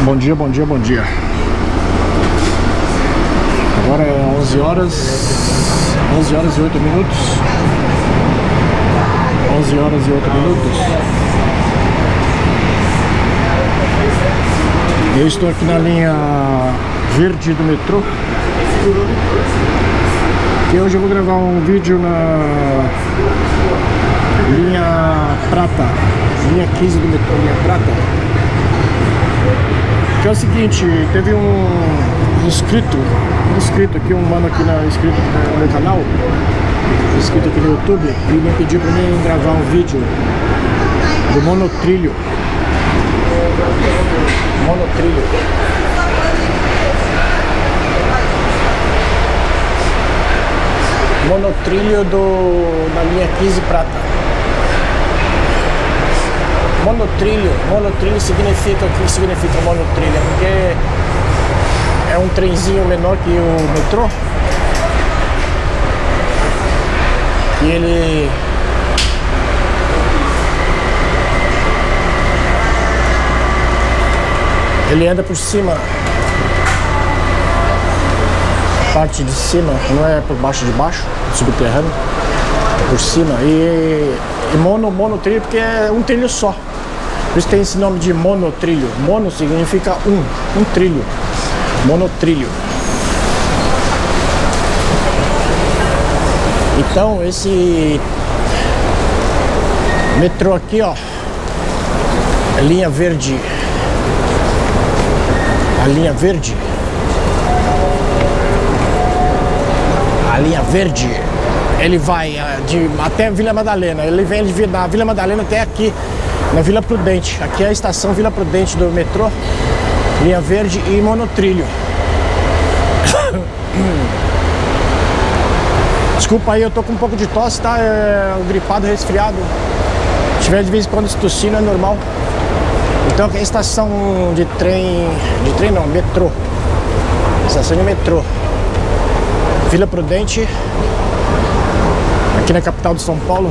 Bom dia, bom dia, bom dia. Agora é 11 horas e 8 minutos. 11 horas e 8 minutos. Eu estou aqui na linha verde do metrô. E hoje eu vou gravar um vídeo na linha prata, linha 15 do metrô, linha prata. Que é o seguinte, teve um inscrito aqui, um mano aqui inscrito no meu canal, inscrito aqui no YouTube, e me pediu pra mim gravar um vídeo do monotrilho. Monotrilho da linha 15 prata. Monotrilho significa, o que significa monotrilho? É porque é um trenzinho menor que o metrô. E ele anda por cima, a parte de cima, não é por baixo de baixo, subterrâneo, é por cima. E monotrilho porque é um trilho só. Por isso tem esse nome de monotrilho. Mono significa um trilho. Monotrilho. Então esse metrô aqui, ó, a linha verde. A linha verde, ele vai até Vila Madalena. Ele vem da Vila Madalena até aqui, na Vila Prudente. Aqui é a estação Vila Prudente do metrô, linha verde e monotrilho. Desculpa aí, eu tô com um pouco de tosse, tá? Gripado, resfriado. Se tiver de vez em quando tossindo é normal. Então aqui é a estação de trem não, metrô. Estação de metrô. Vila Prudente, aqui na capital de São Paulo.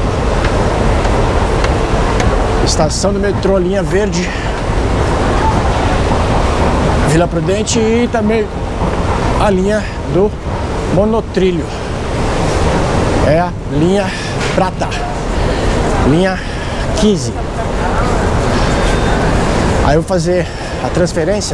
Estação do metrô, linha verde, Vila Prudente, e também a linha do monotrilho. É a linha prata, linha 15. Aí eu vou fazer a transferência.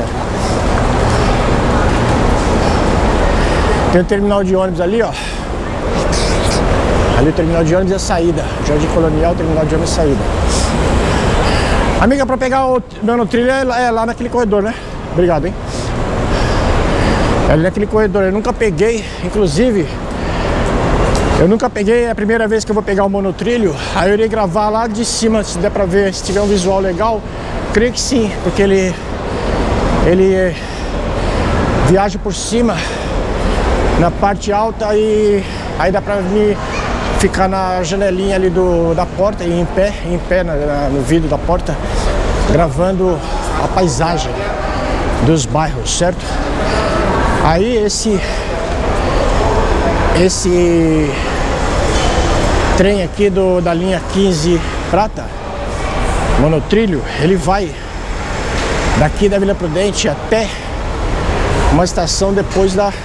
Tem o terminal de ônibus ali, ó. Ali o terminal de ônibus é a saída. Jardim Colonial, terminal de ônibus é a saída. Amiga, pra pegar o monotrilho é lá naquele corredor, né? Obrigado, hein? É ali naquele corredor. Eu nunca peguei, inclusive. Eu nunca peguei, é a primeira vez que eu vou pegar o monotrilho. Aí eu irei gravar lá de cima, se der pra ver, se tiver um visual legal. Creio que sim, porque ele viaja por cima, na parte alta, e aí dá pra mim ficar na janelinha ali da porta, e em pé no vidro da porta, gravando a paisagem dos bairros, certo? Aí esse trem aqui da linha 15 prata, monotrilho, ele vai daqui da Vila Prudente até uma estação depois da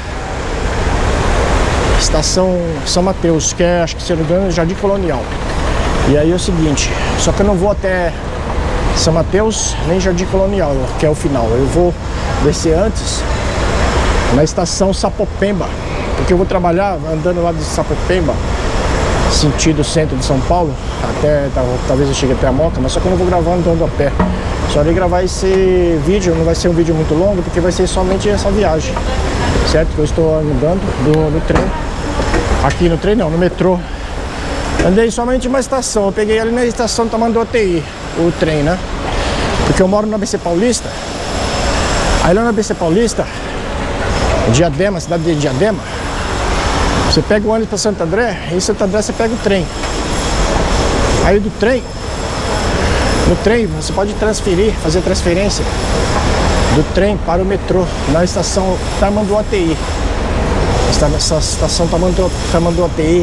estação São Mateus, que é, acho que se não me engano, Jardim Colonial. E aí é o seguinte, só que eu não vou até São Mateus nem Jardim Colonial, que é o final. Eu vou descer antes na estação Sapopemba, porque eu vou trabalhar andando lá de Sapopemba, sentido centro de São Paulo, até talvez eu chegue até a Moca, mas só que eu não vou gravar andando a pé. Só irei gravar esse vídeo, não vai ser um vídeo muito longo, porque vai ser somente essa viagem, certo? Que eu estou andando no trem, aqui no trem não, no metrô. Andei somente uma estação, eu peguei ali na estação Tamanduateí, o trem, né? Porque eu moro na ABC Paulista. Aí lá na ABC Paulista, Diadema, cidade de Diadema, você pega o ônibus para Santo André, e em Santo André você pega o trem. Aí no trem você pode fazer transferência do trem para o metrô, na estação Tamanduateí. Essa estação Tamanduateí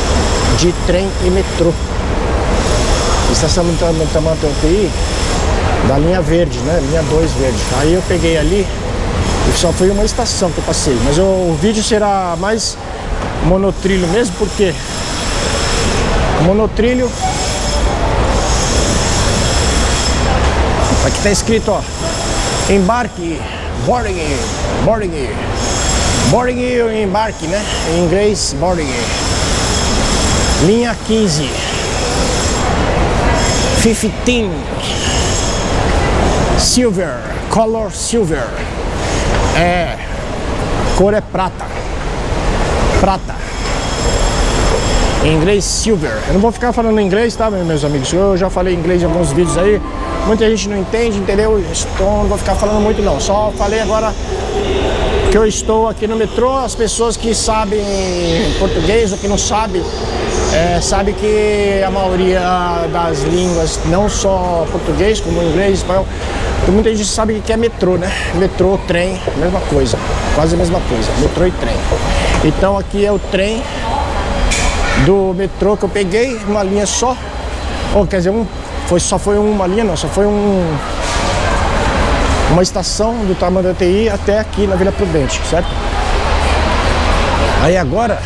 de trem e metrô. Estação Tamanduateí da linha verde, né? Linha 2 verde. Aí eu peguei ali e só foi uma estação que eu passei. Mas o vídeo será mais monotrilho mesmo, porque monotrilho aqui tá escrito, ó, embarque, boarding, e embarque, né? Em inglês, boarding. Linha 15, 15, silver, color silver, cor é prata, em inglês silver. Eu não vou ficar falando inglês, tá, meus amigos? Eu já falei inglês em alguns vídeos aí, muita gente não entende, entendeu? Então não vou ficar falando muito não, só falei agora que eu estou aqui no metrô. As pessoas que sabem português ou que não sabem, sabe que a maioria das línguas, não só português, como inglês, espanhol, muita gente sabe o que é metrô, né? Metrô, trem, mesma coisa, quase a mesma coisa, metrô e trem. Então aqui é o trem do metrô que eu peguei, uma linha só, ou quer dizer, só foi uma linha, não, só foi uma estação do Tamanduateí até aqui na Vila Prudente, certo? Aí agora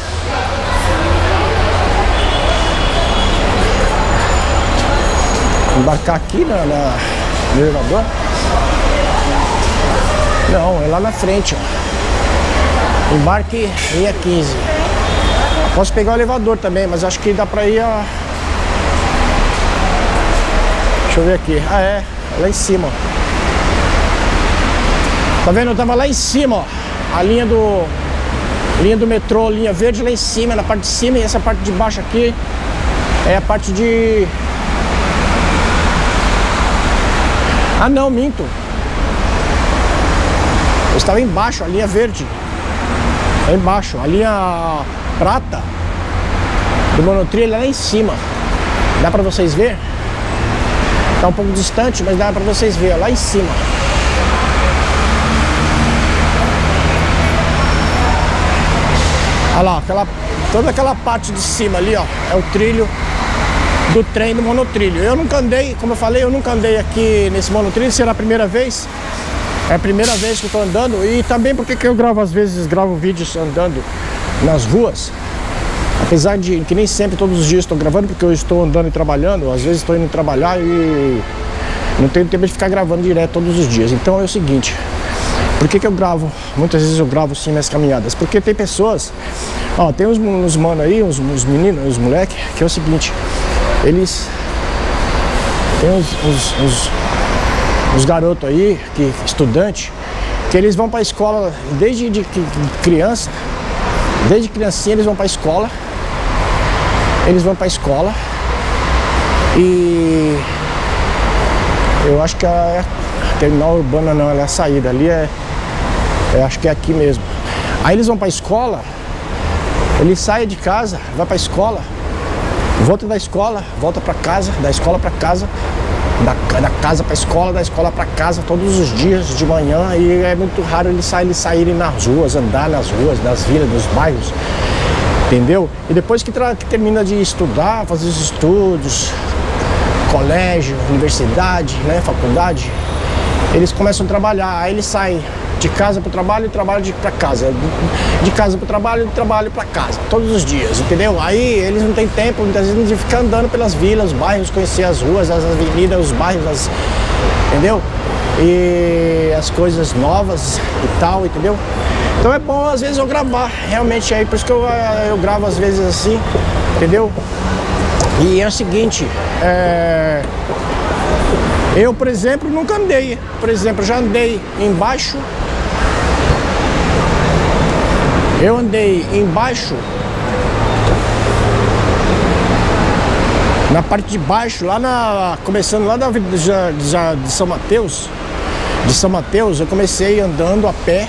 embarcar aqui no elevador. Não, é lá na frente, ó. Embarque linha 15. Posso pegar o elevador também, mas acho que dá pra ir a... Deixa eu ver aqui. Ah, é lá em cima, ó. Tá vendo? Eu tava lá em cima, ó. A linha do metrô, linha verde lá em cima, na parte de cima, e essa parte de baixo aqui é a parte de... Ah, não, minto. Eu estava embaixo, a linha verde. Lá embaixo, a linha prata do monotrilho lá em cima. Dá pra vocês ver? Tá um pouco distante, mas dá pra vocês ver, ó, lá em cima. Olha lá, toda aquela parte de cima ali, ó, é o trilho do trem do monotrilho. Eu nunca andei, como eu falei, eu nunca andei aqui nesse monotrilho, será a primeira vez. É a primeira vez que eu tô andando. E também porque que eu gravo, às vezes, gravo vídeos andando nas ruas. Apesar de que nem sempre, todos os dias estou gravando, porque eu estou andando e trabalhando. Às vezes estou indo trabalhar e não tenho tempo de ficar gravando direto todos os dias. Então é o seguinte, por que eu gravo? Muitas vezes eu gravo sim minhas caminhadas. Porque tem pessoas, ó, tem uns mano aí, uns meninos, uns moleque, que é o seguinte, eles tem uns garotos aí, estudante, que eles vão para a escola desde criança, desde criancinha eles vão para a escola, e eu acho que a terminal urbana não, ela é a saída, ali eu acho que é aqui mesmo. Aí eles vão para a escola, eles saem de casa, vai para a escola, volta da escola, volta para casa, da escola para casa, da casa para escola, da escola para casa, todos os dias de manhã. E é muito raro eles saírem nas ruas, andar nas ruas, das vilas, dos bairros, entendeu? E depois que termina de estudar, fazer os estudos, colégio, universidade, né, faculdade, eles começam a trabalhar. Aí eles saem de casa para o trabalho e trabalho para casa, de casa para o trabalho e de trabalho para casa, todos os dias, entendeu? Aí eles não têm tempo, muitas vezes, de ficar andando pelas vilas, os bairros, conhecer as ruas, as avenidas, os bairros, entendeu? E as coisas novas e tal, entendeu? Então é bom às vezes eu gravar, realmente, aí por isso que eu gravo às vezes assim, entendeu? E é o seguinte, eu, por exemplo, nunca andei, eu já andei embaixo. Eu andei embaixo, na parte de baixo, começando lá de São Mateus. De São Mateus eu comecei andando a pé,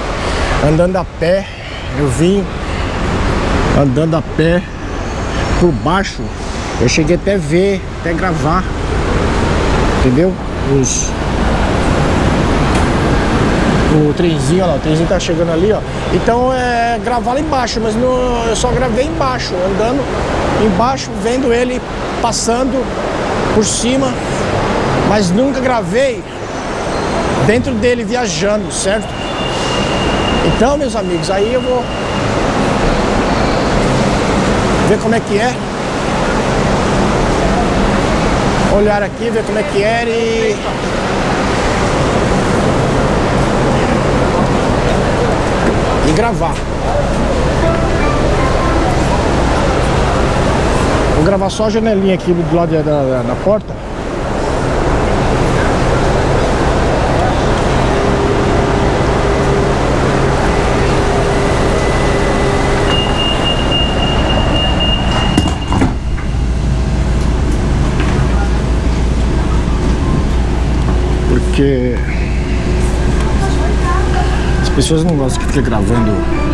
eu vim andando a pé por baixo. Eu cheguei até ver, até gravar, entendeu? O trenzinho, olha lá, o trenzinho tá chegando ali, ó. Então gravar lá embaixo, mas eu só gravei embaixo, andando embaixo, vendo ele passando por cima mas nunca gravei dentro dele viajando, certo? Então, meus amigos, aí eu vou ver como é que é. Olhar aqui, ver como é que é e gravar. Vou gravar só a janelinha aqui do lado da porta. Porque as pessoas não gostam que fique gravando.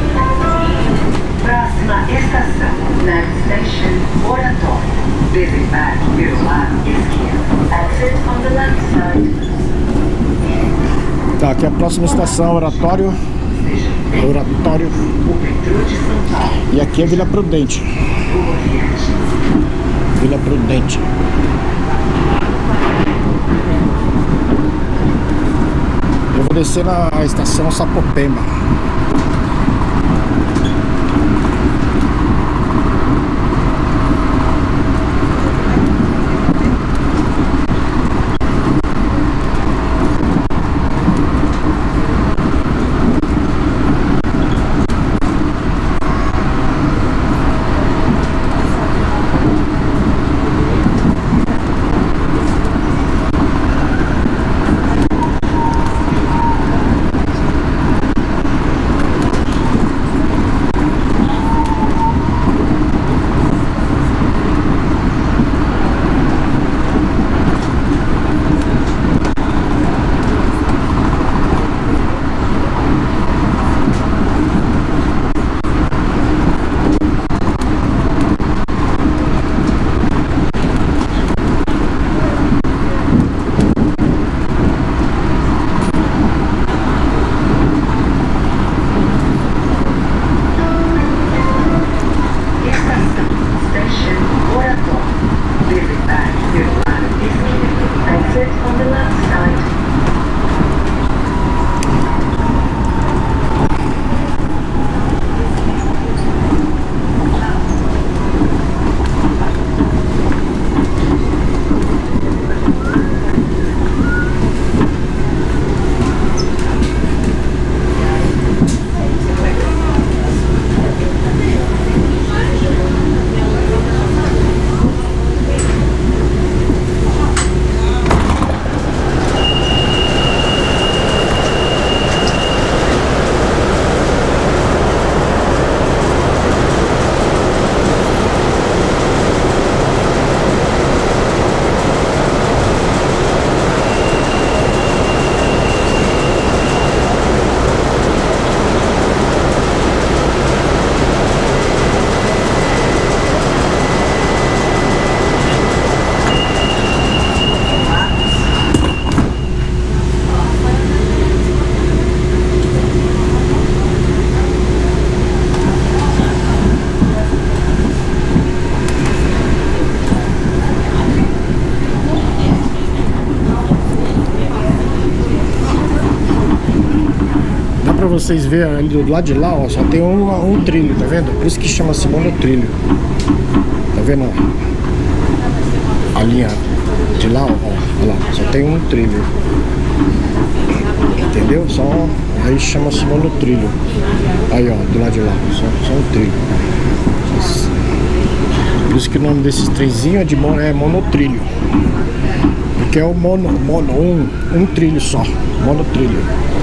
Próxima estação, Next Station, Oratório. Desembarque pelo lado esquerdo. Exit on the left side. Tá, aqui é a próxima estação, Oratório. Oratório. O metrô de São Paulo. E aqui é Vila Prudente. Boa viagem. Vila Prudente. Eu vou descer na estação Sapopemba. Pra vocês verem ali do lado de lá, ó, só tem um trilho, tá vendo? Por isso que chama-se monotrilho. Tá vendo? A linha de lá, ó, ó lá, só tem um trilho. Entendeu? Só aí chama-se monotrilho. Aí, ó, do lado de lá, só um trilho. Por isso que o nome desses trenzinhos é monotrilho. Porque é o um trilho só, monotrilho.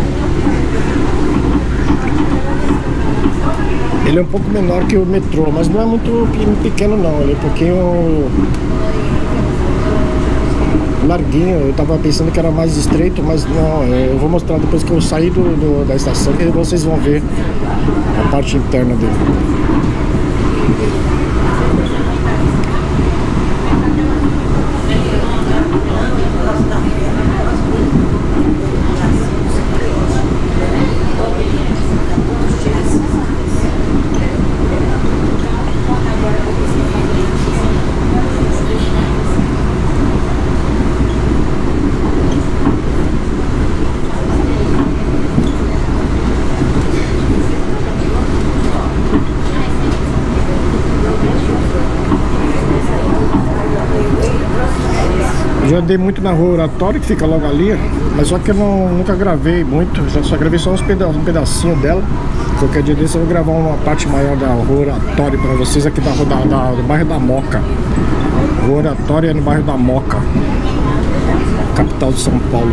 Ele é um pouco menor que o metrô, mas não é muito pequeno não, ele é um pouquinho larguinho. Eu tava pensando que era mais estreito, mas não, eu vou mostrar depois que eu sair da estação, que vocês vão ver a parte interna dele. Já andei muito na Rua Oratório, que fica logo ali, mas só que eu nunca gravei muito, só gravei só um pedacinho dela. Qualquer dia desse eu vou gravar uma parte maior da Rua Oratório para vocês aqui do bairro da Moca. Rua Oratório é no bairro da Moca, capital de São Paulo.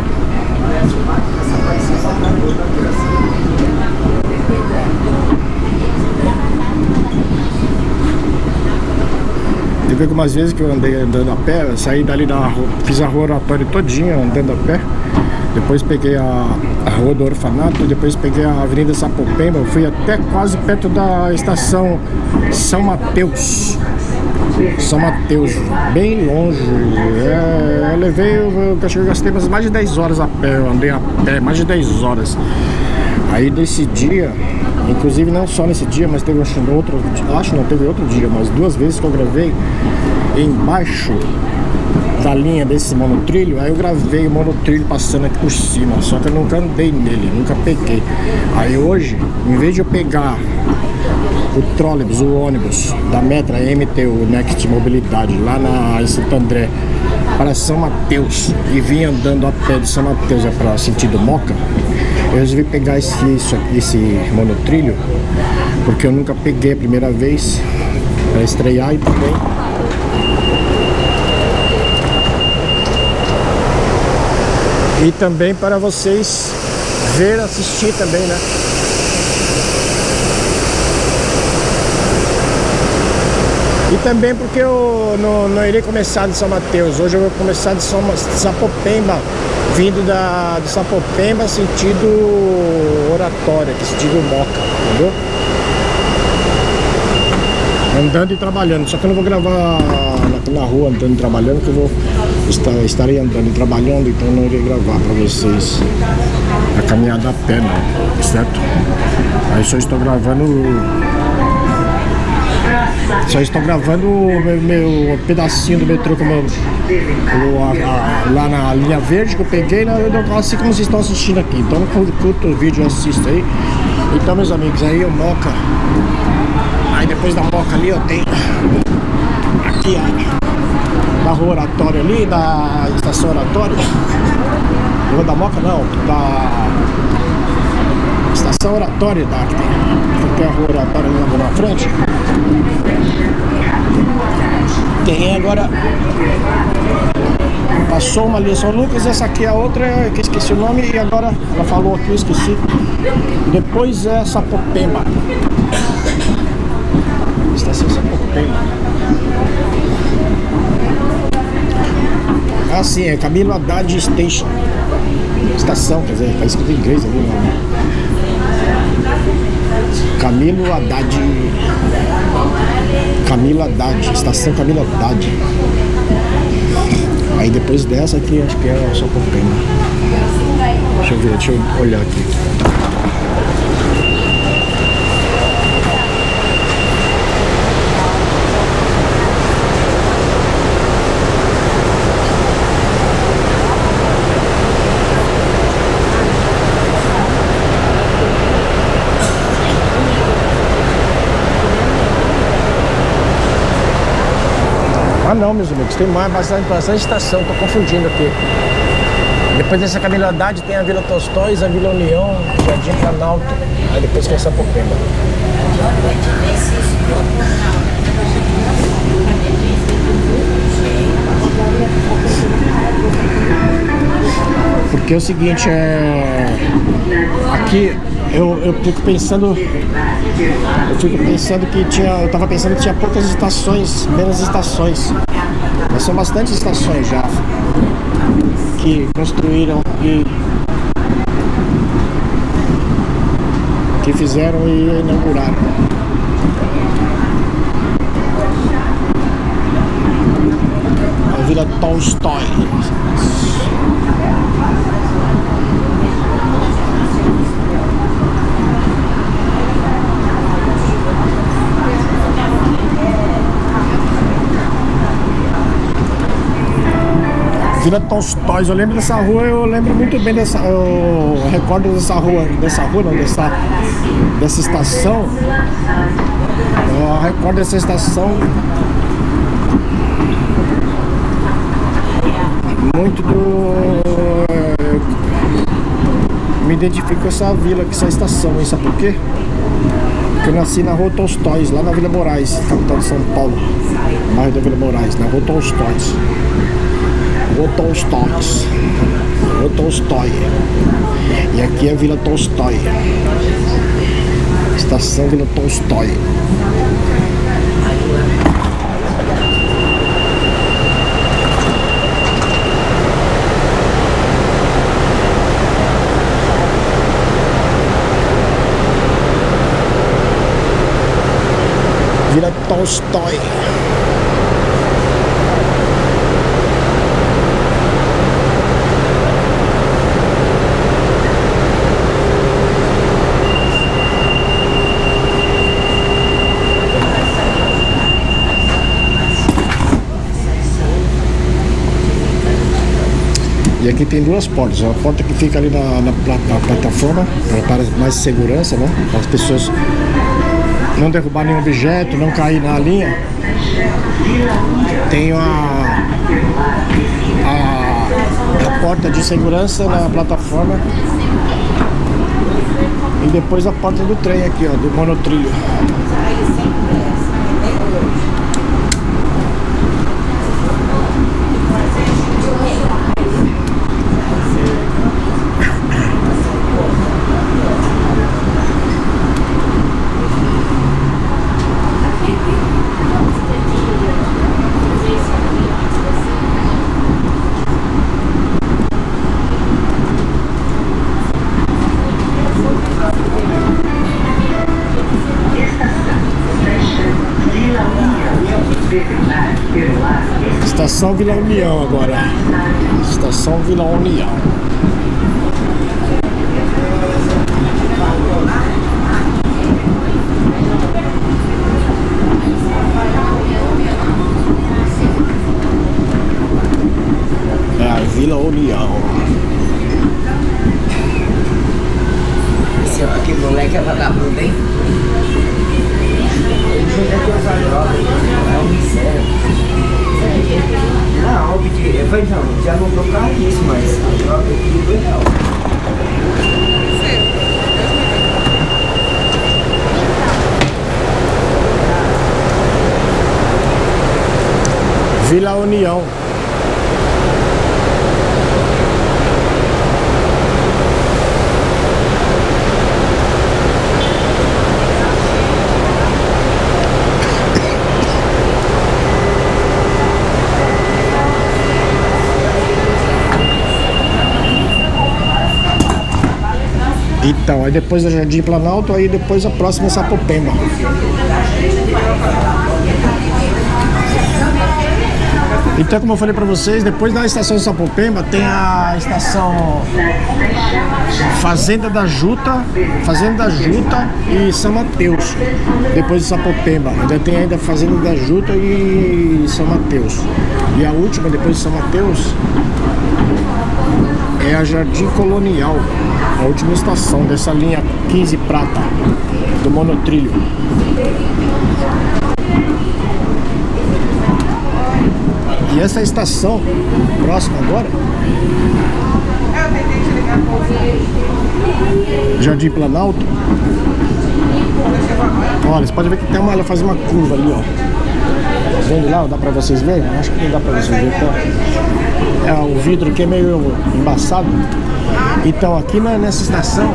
Teve algumas vezes que eu andei andando a pé, eu saí dali da rua, fiz a Rua Oratório todinha andando a pé. Depois peguei a Rua do Orfanato, depois peguei a Avenida Sapopemba, eu fui até quase perto da estação São Mateus. São Mateus, bem longe. Eu levei, eu acho que eu gastei mais de 10 horas a pé, eu andei a pé, mais de 10 horas. Aí desse dia, inclusive não só nesse dia, mas teve teve outro dia, mas 2 vezes que eu gravei embaixo da linha desse monotrilho. Aí eu gravei o monotrilho passando aqui por cima, só que eu nunca andei nele, nunca peguei. Aí hoje, em vez de eu pegar o trólebus, o ônibus da Metra MTU Next Mobilidade lá em Santo André para São Mateus e vim andando a pé de São Mateus para sentido Moca, eu resolvi pegar esse monotrilho, porque eu nunca peguei a primeira vez para estrear e também para vocês assistir também, né? E também porque eu não irei começar de São Mateus, hoje eu vou começar de Sapopemba, vindo de Sapopemba sentido Oratória, que sentido Moca, entendeu? Andando e trabalhando, só que eu não vou gravar na rua andando e trabalhando, porque eu estarei andando e trabalhando, então eu não irei gravar para vocês a caminhada a pé, não, certo? Aí só estou gravando o meu pedacinho do metrô lá na linha verde que eu peguei, assim como vocês estão assistindo aqui. Então curto o vídeo e assisto aí. Então, meus amigos, aí o Moca. Aí depois da Moca ali, ó, tem aqui da Rua Oratório ali, da Estação Oratório. Rua da Moca não, da Estação Oratória que tem a Rua Oratória ali na frente. Tem agora, passou uma ali, São Lucas, essa aqui é a outra, que eu esqueci o nome, e agora ela falou aqui, eu esqueci. Depois é Sapopemba, Estação Sapopemba. Ah, sim, é Camilo Haddad Station. Estação, quer dizer, tá escrito em inglês ali, né? Camilo Haddad, Estação Camilo Haddad. Aí depois dessa aqui, acho que é só Sapopemba. Deixa eu olhar aqui. Ah não, meus amigos, tem bastante estação, tô confundindo aqui. Depois dessa Camilo Haddad tem a Vila Tostões, a Vila União, Jardim Planalto, aí depois tem Sapopemba. Porque é o seguinte, aqui eu fico pensando que tinha poucas estações, menos estações. Mas são bastantes estações já que construíram e que fizeram e inauguraram. A Vila Tolstói. Vila Tolstói, eu lembro dessa rua, eu lembro muito bem eu recordo dessa estação. Eu recordo dessa estação muito me identifico com essa vila, com essa estação, hein? Sabe por quê? Porque eu nasci na Rua Tolstói, lá na Vila Moraes, capital de São Paulo, bairro da Vila Moraes, na Rua Tolstói. Rua Tolstói. Rua Tolstói. E aqui é Vila Tolstói. Estação Vila Tolstói. Vila Tolstói. E aqui tem duas portas. A porta que fica ali na plataforma, para mais segurança, né? Para as pessoas não derrubar nenhum objeto, não cair na linha. Tem a porta de segurança na plataforma. E depois a porta do trem aqui, ó, do monotrilho. Estação Vila União agora. Estação Vila União. É a Vila União. Esse aqui moleque é vagabundo, hein? É um miséria. Não, porque vai não, já não tô pra isso, mas a droga aqui é real. Vila União. Então, aí depois da Jardim Planalto, aí depois a próxima é Sapopemba. Então, como eu falei pra vocês, depois da estação de Sapopemba tem a estação Fazenda da Juta e São Mateus. Depois de Sapopemba, ainda tem Fazenda da Juta e São Mateus. E a última, depois de São Mateus, é a Jardim Colonial, a última estação dessa linha 15 prata do monotrilho. E essa estação próxima agora, Jardim Planalto. Olha, você pode ver que tem ela faz uma curva ali, ó. Vendo lá, dá pra vocês verem? Acho que não dá pra vocês verem. É, o vidro aqui é meio embaçado. Então aqui nessa estação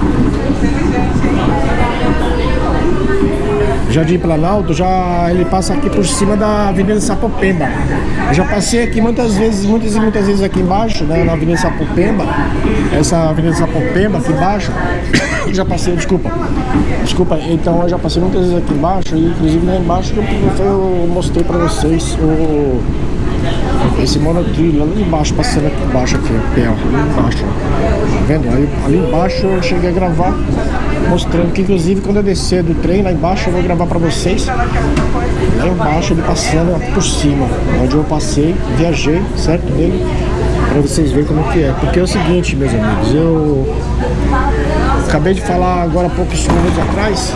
Jardim Planalto, ele passa aqui por cima da Avenida Sapopemba. Eu já passei aqui muitas vezes aqui embaixo, né, na Avenida Sapopemba. Essa Avenida Sapopemba aqui embaixo. Já passei, desculpa, então eu já passei muitas vezes aqui embaixo. E inclusive lá embaixo eu mostrei pra vocês esse monotrilho lá embaixo, passando aqui embaixo, aqui, pé, ali embaixo, tá vendo? Aí, ali embaixo eu cheguei a gravar, mostrando que inclusive quando eu descer do trem lá embaixo eu vou gravar pra vocês lá embaixo, ele passando por cima, onde eu passei, viajei, certo, dele, pra vocês verem como que é. Porque é o seguinte, meus amigos, eu acabei de falar agora há poucos minutos atrás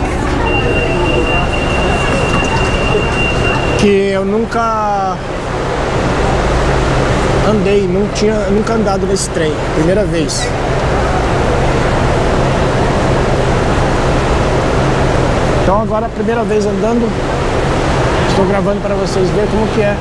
que eu nunca andei, nunca andado nesse trem, primeira vez. Então agora a primeira vez andando, estou gravando para vocês verem como que é.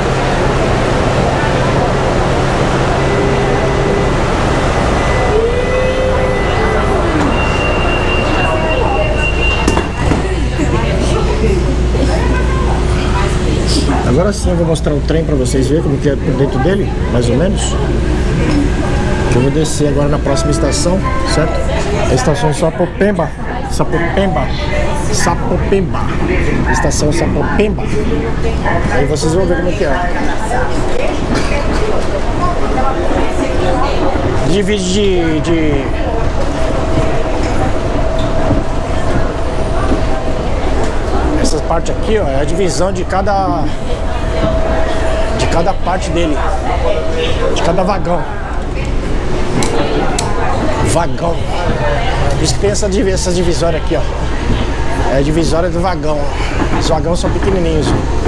Agora sim eu vou mostrar o trem para vocês verem como que é por dentro dele, mais ou menos. Eu vou descer agora na próxima estação, certo? A estação Sapopemba. Estação Sapopemba. Aí vocês vão ver como que é. Divide de essa parte aqui, ó, é a divisão de cada parte dele, de cada vagão. Por isso que tem essa divisória aqui, ó. É a divisória do vagão. Os vagões são pequenininhos.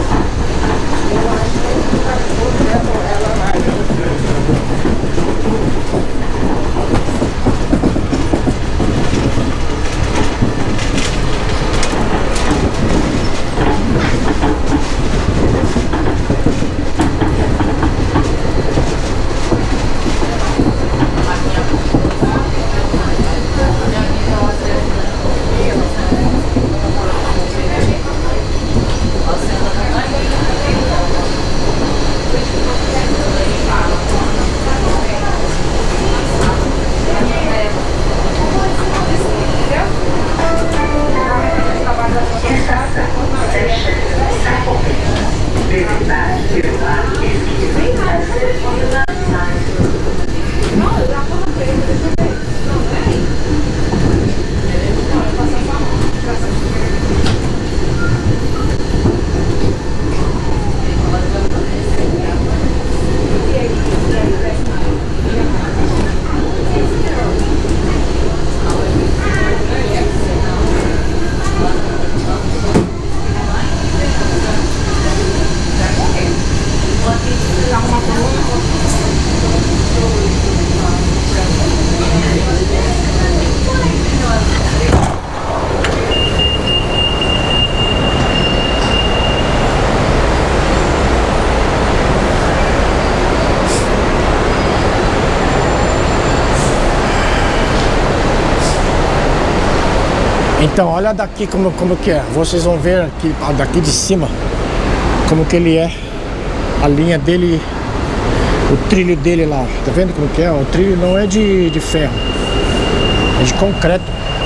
Então, olha daqui como que é. Vocês vão ver aqui, daqui de cima, como que ele é. A linha dele, o trilho dele lá. Tá vendo como que é? O trilho não é de ferro, é de concreto.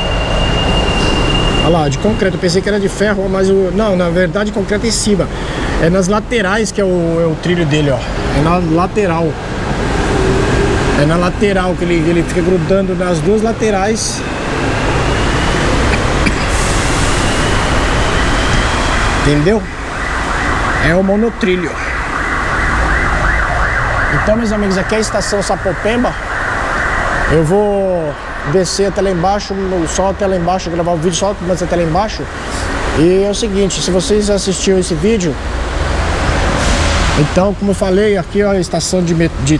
Olha lá, de concreto. Eu pensei que era de ferro, mas não, na verdade concreto em cima. É nas laterais que é o trilho dele, ó. É na lateral. É na lateral que ele fica grudando nas duas laterais. Entendeu? É o monotrilho. Então, meus amigos, aqui é a estação Sapopemba. Eu vou descer até lá embaixo, só até lá embaixo, gravar o vídeo só até lá embaixo. E é o seguinte, se vocês assistiram esse vídeo, então, como eu falei, aqui é a estação de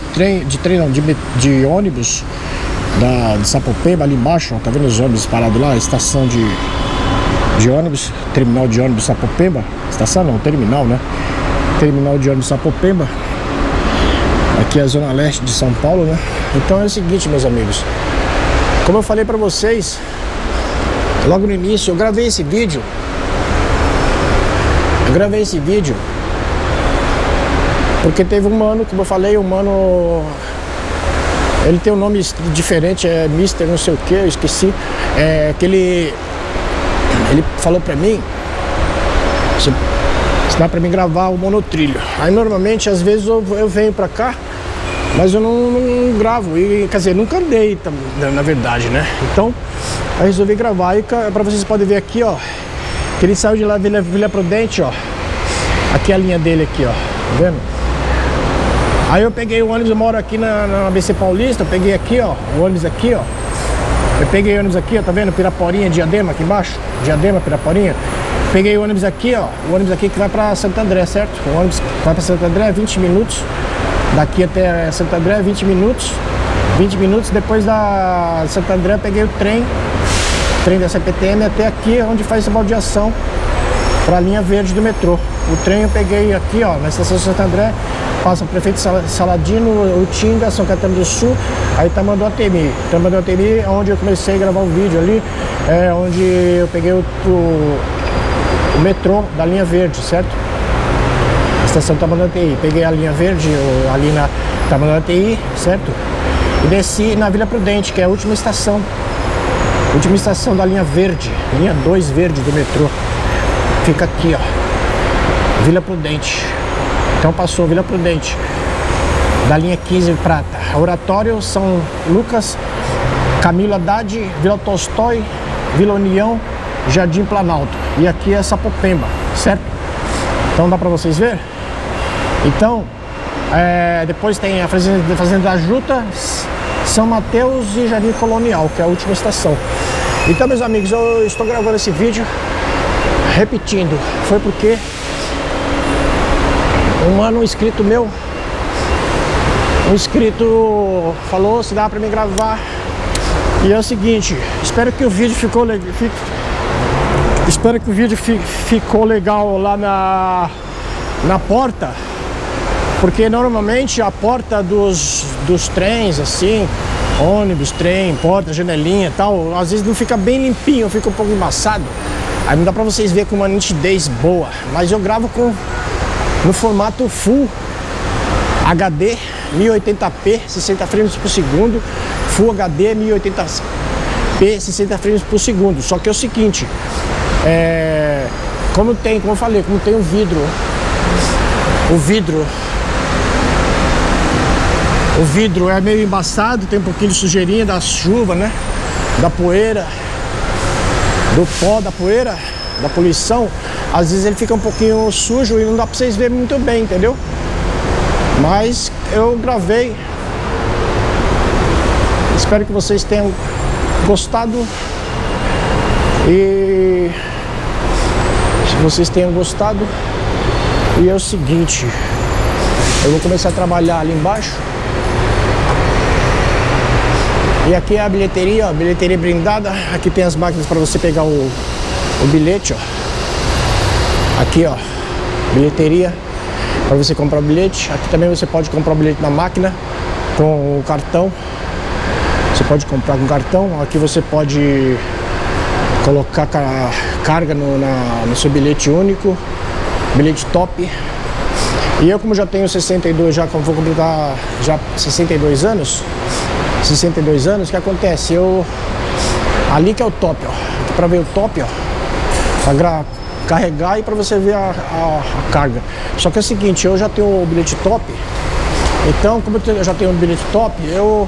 ônibus de Sapopemba, ali embaixo, ó, tá vendo os ônibus parados lá? A estação de ônibus, terminal de ônibus Sapopemba. Estação não, terminal, né? Terminal de ônibus Sapopemba. Aqui é a zona leste de São Paulo, né? Então é o seguinte, meus amigos, como eu falei pra vocês logo no início, eu gravei esse vídeo. Porque teve um mano, como eu falei, um mano, ele tem um nome diferente, é Mister não sei o que, eu esqueci. É que ele falou pra mim se dá pra mim gravar o monotrilho. Aí normalmente, às vezes eu venho pra cá, mas eu não gravo, e quer dizer, nunca andei, na verdade, né? Então, eu resolvi gravar, e pra vocês podem ver aqui, ó, que ele saiu de lá, Vila Prudente, ó. Aqui é a linha dele aqui, ó, tá vendo? Aí eu peguei o ônibus, eu moro aqui na ABC Paulista, eu peguei aqui, ó, o ônibus aqui, ó. Eu peguei o ônibus aqui, ó, tá vendo? Piraporinha, Diadema aqui embaixo. Diadema, Piraporinha. Peguei o ônibus aqui, ó. O ônibus aqui que vai pra Santo André, certo? O ônibus que vai pra Santo André, 20 minutos. Daqui até Santo André 20 minutos. 20 minutos depois da Santo André eu peguei o trem da CPTM até aqui onde faz essa baldeação para a linha verde do metrô. O trem eu peguei aqui, ó, na estação de Santo André, passa o Prefeito Saladino, Utinga, São Caetano do Sul, aí Tamanduatemi. Tamanduatemi é onde eu comecei a gravar um vídeo ali, é onde eu peguei o metrô da linha verde, certo? Estação Tamanduatemi. Peguei a linha verde ali na Tamanduatemi, certo? E desci na Vila Prudente, que é a última estação da linha verde, linha 2 verde do metrô. Fica aqui, ó, Vila Prudente. Então passou Vila Prudente, da linha 15 Prata. Oratório São Lucas, Camilo Haddad, Vila Tolstói, Vila União, Jardim Planalto. E aqui é Sapopemba, certo? Então dá pra vocês ver? Então, depois tem a Fazenda da Juta, São Mateus e Jardim Colonial, que é a última estação. Então, meus amigos, eu estou gravando esse vídeo repetindo. Foi porque um inscrito meu, falou se dá pra me gravar. E é o seguinte, espero que o vídeo ficou legal lá na porta, porque normalmente a porta dos trens, assim, ônibus, trem, porta, janelinha e tal, às vezes não fica bem limpinho, fica um pouco embaçado. Aí não dá pra vocês verem com uma nitidez boa, mas eu gravo no formato Full HD 1080p, 60 frames por segundo, Full HD 1080p, 60 frames por segundo. Só que é o seguinte, como eu falei, como tem o vidro é meio embaçado, tem um pouquinho de sujeirinha da chuva, né? Da poeira, do pó da poeira, da poluição. Às vezes ele fica um pouquinho sujo e não dá pra vocês verem muito bem, entendeu? Mas eu gravei. Espero que vocês tenham gostado. E se vocês tenham gostado, e é o seguinte, eu vou começar a trabalhar ali embaixo. E aqui é a bilheteria, ó, bilheteria blindada. Aqui tem as máquinas para você pegar o bilhete, ó. Aqui, ó, bilheteria para você comprar o bilhete. Aqui também você pode comprar o bilhete na máquina com o cartão. Você pode comprar com cartão. Aqui você pode colocar carga no seu bilhete único, bilhete top. E eu, como já tenho 62, já vou completar já 62 anos, o que acontece? Ali que é o top, ó. Aqui pra ver o top, ó. Pra carregar e pra você ver a carga. Só que é o seguinte, eu já tenho o bilhete top. Então, como eu já tenho o bilhete top,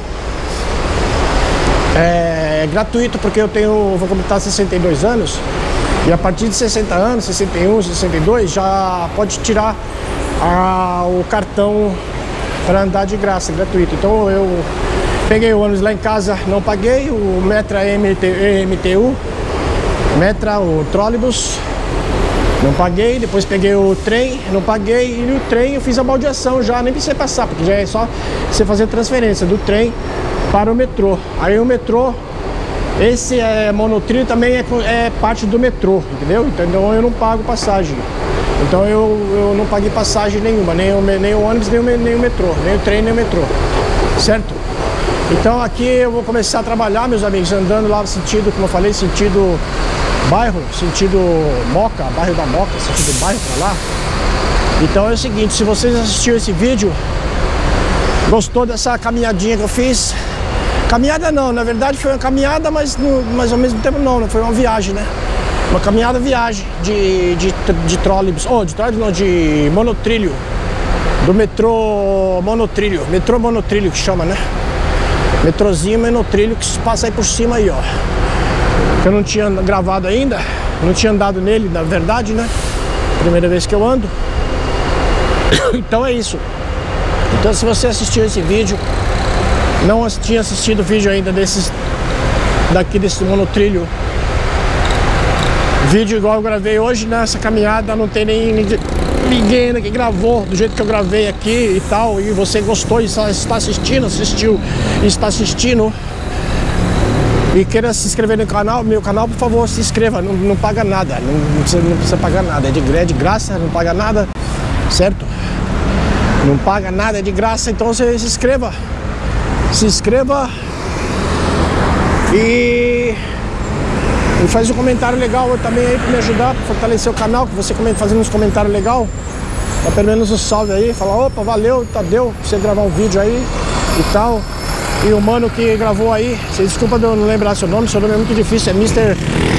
é gratuito, porque vou completar 62 anos. E a partir de 60 anos, 61, 62, já pode tirar o cartão para andar de graça, gratuito. Então eu peguei o ônibus lá em casa, não paguei, o Metra MTU, o trólebus, não paguei. Depois peguei o trem, não paguei, e no trem eu fiz a baldeação já, nem precisei passar, porque já é só você fazer transferência do trem para o metrô. Aí o metrô, esse monotrilho também é parte do metrô, entendeu? Então eu não pago passagem. Então eu não paguei passagem nenhuma, nem o ônibus, nem o metrô, nem o trem, nem o metrô, certo? Então aqui eu vou começar a trabalhar, meus amigos, andando lá no sentido, como eu falei, sentido bairro, sentido Moca, bairro da Moca, sentido bairro pra lá. Então é o seguinte, se vocês assistiram esse vídeo, gostou dessa caminhadinha que eu fiz, caminhada não, na verdade foi uma caminhada, mas ao mesmo tempo não foi uma viagem, né? Uma viagem de trólebus, de monotrilho, do metrô monotrilho que chama, né? Metrozinho monotrilho que passa aí por cima aí, ó. Que eu não tinha gravado ainda, não tinha andado nele, na verdade, né? Primeira vez que eu ando. Então é isso. Então se você assistiu esse vídeo, não tinha assistido o vídeo ainda desse monotrilho, vídeo igual eu gravei hoje, nessa caminhada não tem ninguém ainda que gravou do jeito que eu gravei aqui e tal, e você gostou e está assistindo, está assistindo e queira se inscrever no canal, meu canal, por favor, se inscreva, não paga nada, não precisa pagar nada, é de graça, não paga nada, certo? Não paga nada, é de graça, então você se inscreva e faz um comentário legal também aí pra me ajudar, pra fortalecer o canal, que você fazendo uns comentários legais, dá pelo menos um salve aí, fala, opa, valeu, Tadeu, pra você gravar um vídeo aí e tal. E o mano que gravou aí, você desculpa de eu não lembrar seu nome é muito difícil, é Mr.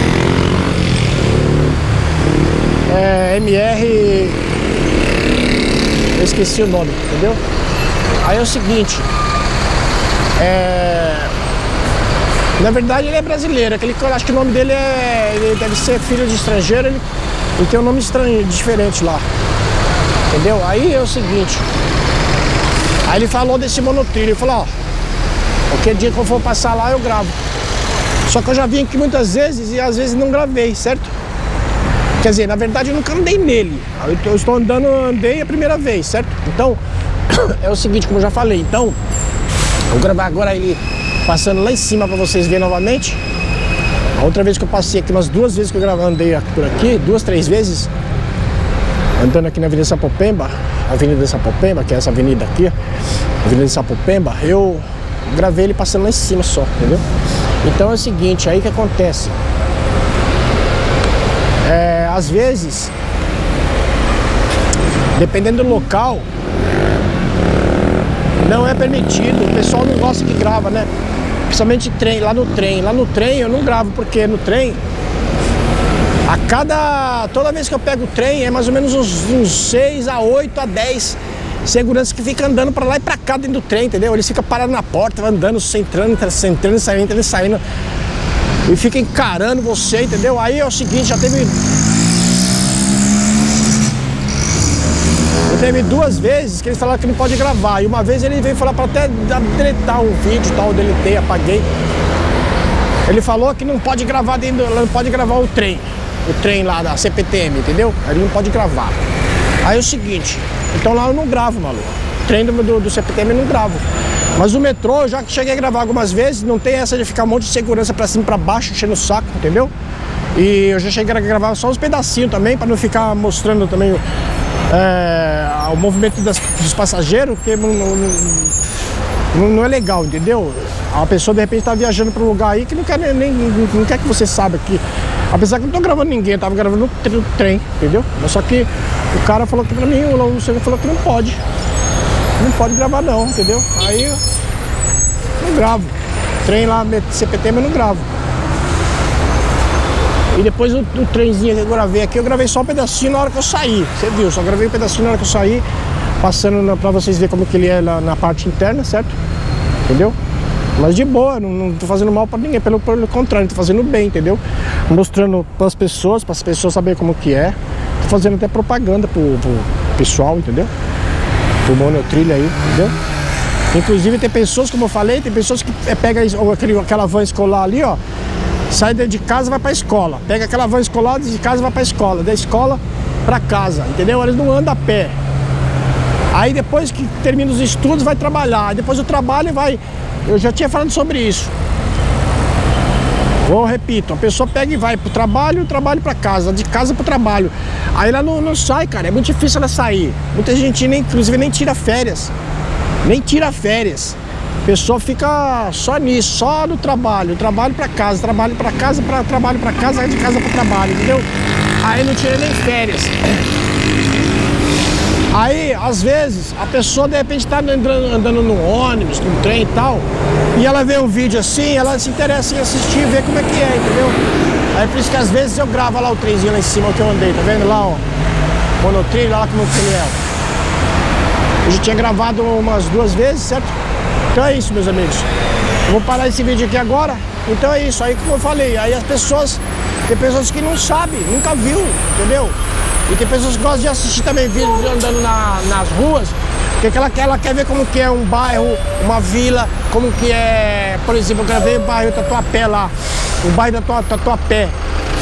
MR, eu esqueci o nome, entendeu? Aí é o seguinte, na verdade ele é brasileiro, aquele que eu acho que o nome dele ele deve ser filho de estrangeiro, ele tem um nome estranho, diferente lá, entendeu? Aí é o seguinte, aí ele falou desse monotrilho, ele falou, ó, qualquer dia que eu for passar lá eu gravo. Só que eu já vim aqui muitas vezes e às vezes não gravei, certo? Quer dizer, na verdade eu nunca andei nele, eu estou andei a primeira vez, certo? Então, é o seguinte, como eu já falei, então, vou gravar agora ele passando lá em cima pra vocês verem novamente. A outra vez que eu passei aqui, umas 2 vezes que eu andei por aqui, 2, 3 vezes, andando aqui na Avenida Sapopemba, que é essa avenida aqui, Avenida Sapopemba, eu gravei ele passando lá em cima só, entendeu? Então é o seguinte, aí que acontece, às vezes, dependendo do local, não é permitido, o pessoal não gosta que grava, né? Principalmente lá no trem eu não gravo, porque no trem, toda vez que eu pego o trem, é mais ou menos uns 6 a 8 a 10 segurança que fica andando pra lá e pra cá dentro do trem, entendeu? Eles ficam parados na porta, entrando, entrando, saindo, e fica encarando você, entendeu? Aí é o seguinte, já teve 2 vezes que eles falaram que não pode gravar, e uma vez ele veio falar pra até deletar um vídeo e tal, eu deletei, apaguei. Ele falou que não pode gravar não pode gravar o trem lá da CPTM, entendeu? Ele não pode gravar. Aí é o seguinte, então lá eu não gravo, maluco. O trem do CPTM eu não gravo. Mas o metrô eu já cheguei a gravar algumas vezes, não tem essa de ficar um monte de segurança pra cima e pra baixo, enchendo o saco, entendeu? E eu já cheguei a gravar só uns pedacinhos também, pra não ficar mostrando também o movimento dos passageiros, porque não é legal, entendeu? A pessoa de repente tá viajando para um lugar aí que não quer que você saiba aqui. Apesar que eu não tô gravando ninguém, eu tava gravando no trem, entendeu? Mas só que o cara falou que pra mim, o Luciano falou que não pode gravar não, entendeu? Aí eu não gravo. Trem lá, CPTM eu não gravo. E depois o trenzinho que eu gravei aqui, eu gravei só um pedacinho na hora que eu saí. Você viu, só gravei um pedacinho na hora que eu saí, passando pra vocês verem como que ele é lá na parte interna, certo? Entendeu? Mas de boa, não tô fazendo mal pra ninguém, pelo contrário, tô fazendo bem, entendeu? Mostrando pras pessoas saberem como que é. Tô fazendo até propaganda pro pessoal, entendeu? Pro monotrilho aí, entendeu? Inclusive tem pessoas, como eu falei, tem pessoas que pegam aquela van escolar ali, ó. Sai de casa e vai pra escola. Pega aquela van escolar de casa e vai pra escola. Da escola pra casa, entendeu? Eles não andam a pé. Aí depois que termina os estudos vai trabalhar. Aí depois do trabalho vai... Eu já tinha falado sobre isso. Eu repito, a pessoa pega e vai pro trabalho, do trabalho pra casa, de casa pro trabalho. Aí ela não sai, cara. É muito difícil ela sair. Muita gente, inclusive, nem tira férias. Nem tira férias. A pessoa fica só nisso, só no trabalho pra casa, trabalho pra casa, trabalho pra casa, de casa pro trabalho, entendeu? Aí não tira nem férias. Aí, às vezes, a pessoa de repente tá andando no ônibus, no trem e tal, e ela vê um vídeo assim, ela se interessa em assistir e ver como é que é, entendeu? Aí por isso que às vezes eu gravo lá o trenzinho lá em cima que eu andei, tá vendo lá, ó? Monotrilho, lá como que ele é. Eu já tinha gravado umas 2 vezes, certo? Então é isso, meus amigos. Eu vou parar esse vídeo aqui agora. Então é isso, aí como eu falei, aí as pessoas, tem pessoas que não sabem, nunca viu, entendeu? E tem pessoas que gostam de assistir também vídeos andando nas ruas, porque ela quer ver como que é um bairro, uma vila, como que é, por exemplo, eu gravei o bairro Tatuapé lá, o bairro da Tatuapé.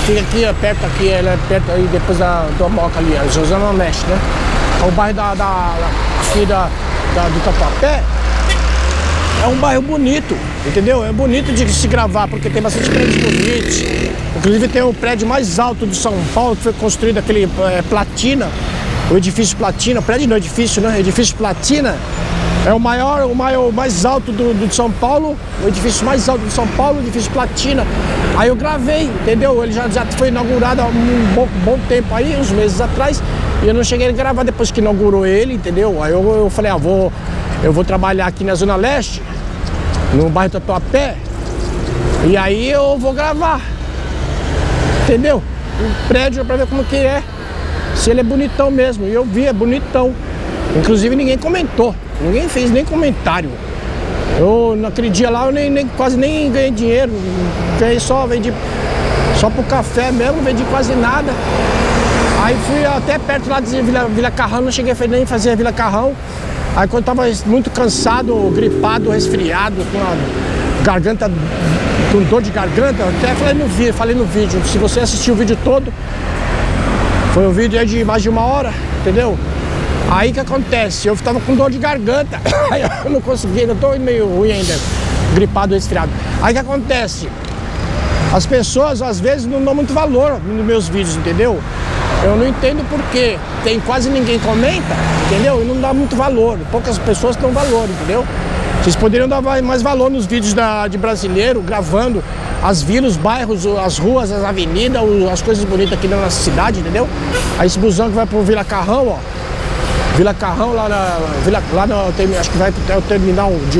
Fica aqui, perto aqui, ela é perto aí, depois do Moca ali, a Zona Leste, né? É o bairro aqui do Tatuapé. É um bairro bonito, entendeu? É bonito de se gravar, porque tem bastante prédios bonitos. Inclusive tem o prédio mais alto de São Paulo, que foi construído, aquele Platina, o edifício Platina, prédio não, edifício, né? Edifício Platina. É o mais alto de São Paulo, o edifício mais alto de São Paulo, o edifício Platina. Aí eu gravei, entendeu? Ele já foi inaugurado há um bom tempo aí, uns meses atrás, e eu não cheguei a gravar depois que inaugurou ele, entendeu? Aí eu falei, eu vou trabalhar aqui na Zona Leste, no bairro Tatuapé, e aí eu vou gravar, entendeu? O prédio pra ver como que é, se ele é bonitão mesmo, e eu vi, é bonitão. Inclusive ninguém comentou. Ninguém fez nem comentário. Eu naquele dia lá eu quase nem ganhei dinheiro. Vendi só pro café mesmo, vendi quase nada. Aí fui até perto lá de Vila Carrão, não cheguei nem a fazer a Vila Carrão. Aí quando eu tava muito cansado, gripado, resfriado, com a garganta, com dor de garganta, até falei no vídeo. Se você assistiu o vídeo todo, foi um vídeo aí de mais de 1 hora, entendeu? Aí que acontece, eu tava com dor de garganta, aí eu não conseguia, ainda tô meio ruim ainda, gripado, resfriado. Aí que acontece, as pessoas às vezes não dão muito valor nos meus vídeos, entendeu? Eu não entendo porque quase ninguém comenta, entendeu? E não dá muito valor, poucas pessoas dão valor, entendeu? Vocês poderiam dar mais valor nos vídeos de brasileiro, gravando as vilas, os bairros, as ruas, as avenidas, as coisas bonitas aqui da nossa cidade, entendeu? Aí esse busão que vai pro Vila Carrão, ó. Vila Carrão, acho que vai até o terminal de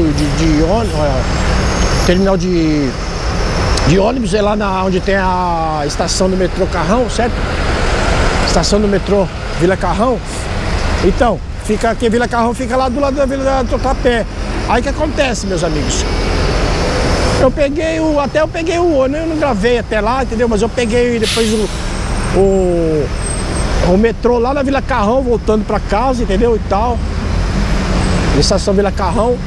ônibus, é lá onde tem a estação do metrô Carrão, certo? Estação do metrô Vila Carrão. Então, fica aqui, Vila Carrão fica lá do lado da Vila Tatuapé. Aí o que acontece, meus amigos? Eu peguei o ônibus, eu não gravei até lá, entendeu? Mas eu peguei depois o metrô lá na Vila Carrão, voltando pra casa, entendeu? E tal. Estação Vila Carrão.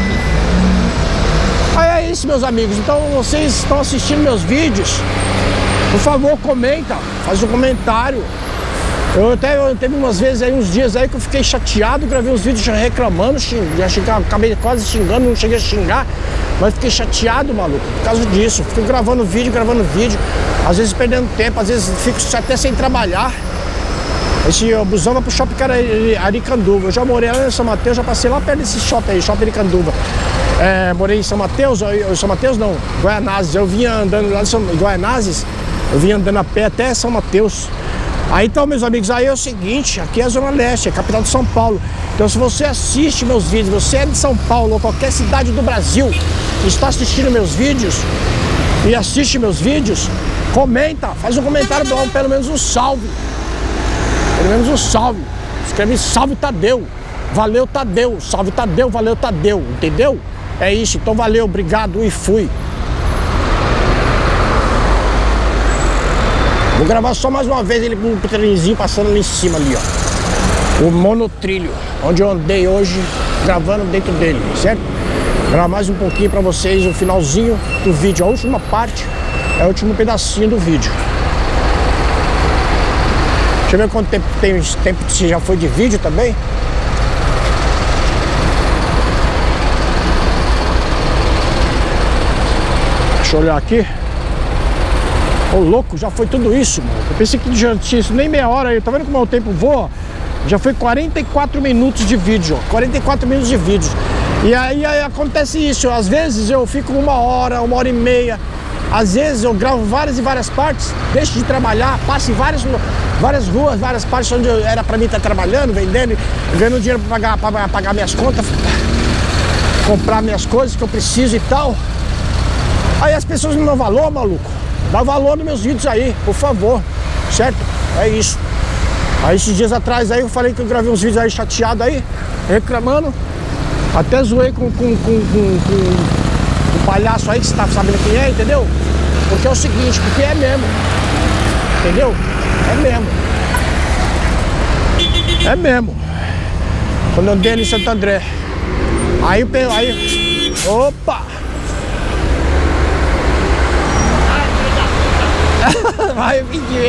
Aí é isso, meus amigos. Então vocês estão assistindo meus vídeos, por favor, comenta, faz um comentário. Eu teve umas vezes aí, uns dias aí que eu fiquei chateado, gravei uns vídeos reclamando, acabei quase xingando, não cheguei a xingar, mas fiquei chateado, maluco, por causa disso. Fico gravando vídeo, às vezes perdendo tempo, às vezes fico até sem trabalhar. Esse busão vai pro Shopping Aricanduva. Eu já morei lá em São Mateus, já passei lá perto desse shopping aí, Shopping Aricanduva. Morei em São Mateus, não, Guaianazes. Eu vinha andando lá em Guaianazes, eu vinha andando a pé até São Mateus. Aí então, meus amigos, aí é o seguinte, aqui é a Zona Leste, é a capital de São Paulo. Então se você assiste meus vídeos, você é de São Paulo ou qualquer cidade do Brasil e está assistindo meus vídeos e assiste meus vídeos, comenta, faz um comentário, dá pelo menos um salve. Pelo menos um salve. Escreve salve Tadeu. Valeu Tadeu. Salve Tadeu, valeu Tadeu. Entendeu? É isso. Então valeu, obrigado e fui. Vou gravar só mais uma vez ele com o trenzinho passando ali em cima ali, ó. O monotrilho, onde eu andei hoje gravando dentro dele, certo? Gravar mais um pouquinho pra vocês o finalzinho do vídeo. A última parte é o último pedacinho do vídeo. Deixa eu ver quanto tempo você já foi de vídeo também. Deixa eu olhar aqui. Ô louco, já foi tudo isso, mano. Eu pensei que já tinha isso nem meia hora aí. Tá vendo como o tempo voa? Já foi 44 minutos de vídeo, ó. 44 minutos de vídeo. E aí acontece isso. Às vezes eu fico 1 hora, 1 hora e meia. Às vezes eu gravo várias e várias partes, deixo de trabalhar, passo em várias ruas, várias partes onde era pra mim estar trabalhando, vendendo, ganhando dinheiro pra pagar minhas contas, comprar minhas coisas que eu preciso e tal. Aí as pessoas não dão valor, maluco. Dá valor nos meus vídeos aí, por favor, certo? É isso. Aí esses dias atrás aí eu falei que eu gravei uns vídeos aí chateado aí, reclamando. Até zoei com o palhaço aí, que você tá sabendo quem é, entendeu? Porque é o seguinte, porque é mesmo. Entendeu? É mesmo. É mesmo. Quando eu andei ali em Santo André. Aí. Opa! vai,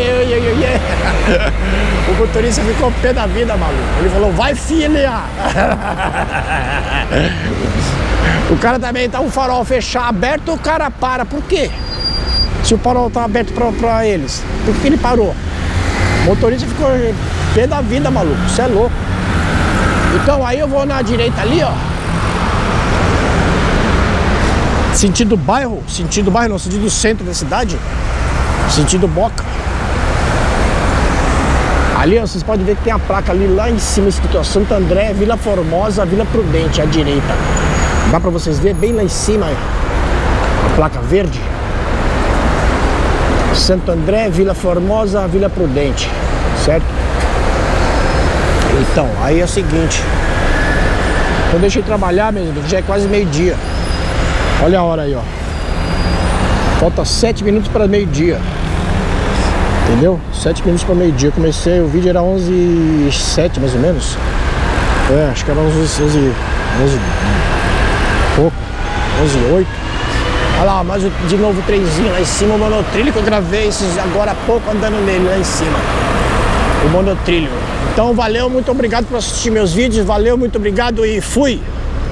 o motorista ficou pé da vida, maluco. Ele falou, vai, filha. O cara também tá um farol fechado, aberto, o cara para. Por quê? Se o farol tá aberto pra eles, por que ele parou? O motorista ficou pé da vida, maluco. Você é louco. Então aí eu vou na direita ali, ó. Sentido bairro não, sentido centro da cidade. Sentido Moca. Ali, ó, vocês podem ver que tem a placa ali lá em cima escrito, ó, Santo André, Vila Formosa, Vila Prudente, à direita. Dá pra vocês verem bem lá em cima, ó, a placa verde. Santo André, Vila Formosa, Vila Prudente, certo? Então, aí é o seguinte. Eu deixei trabalhar, meu amigo, já é quase meio-dia. Olha a hora aí, ó. Falta 7 minutos para meio-dia. Entendeu? 7 minutos para meio-dia. Comecei, o vídeo era 11h07 mais ou menos. É, acho que era 11 pouco. 11h08. Olha lá, mais de novo o trenzinho lá em cima, o monotrilho que eu gravei esses agora há pouco andando nele lá em cima. O monotrilho. Então valeu, muito obrigado por assistir meus vídeos. Valeu, muito obrigado e fui!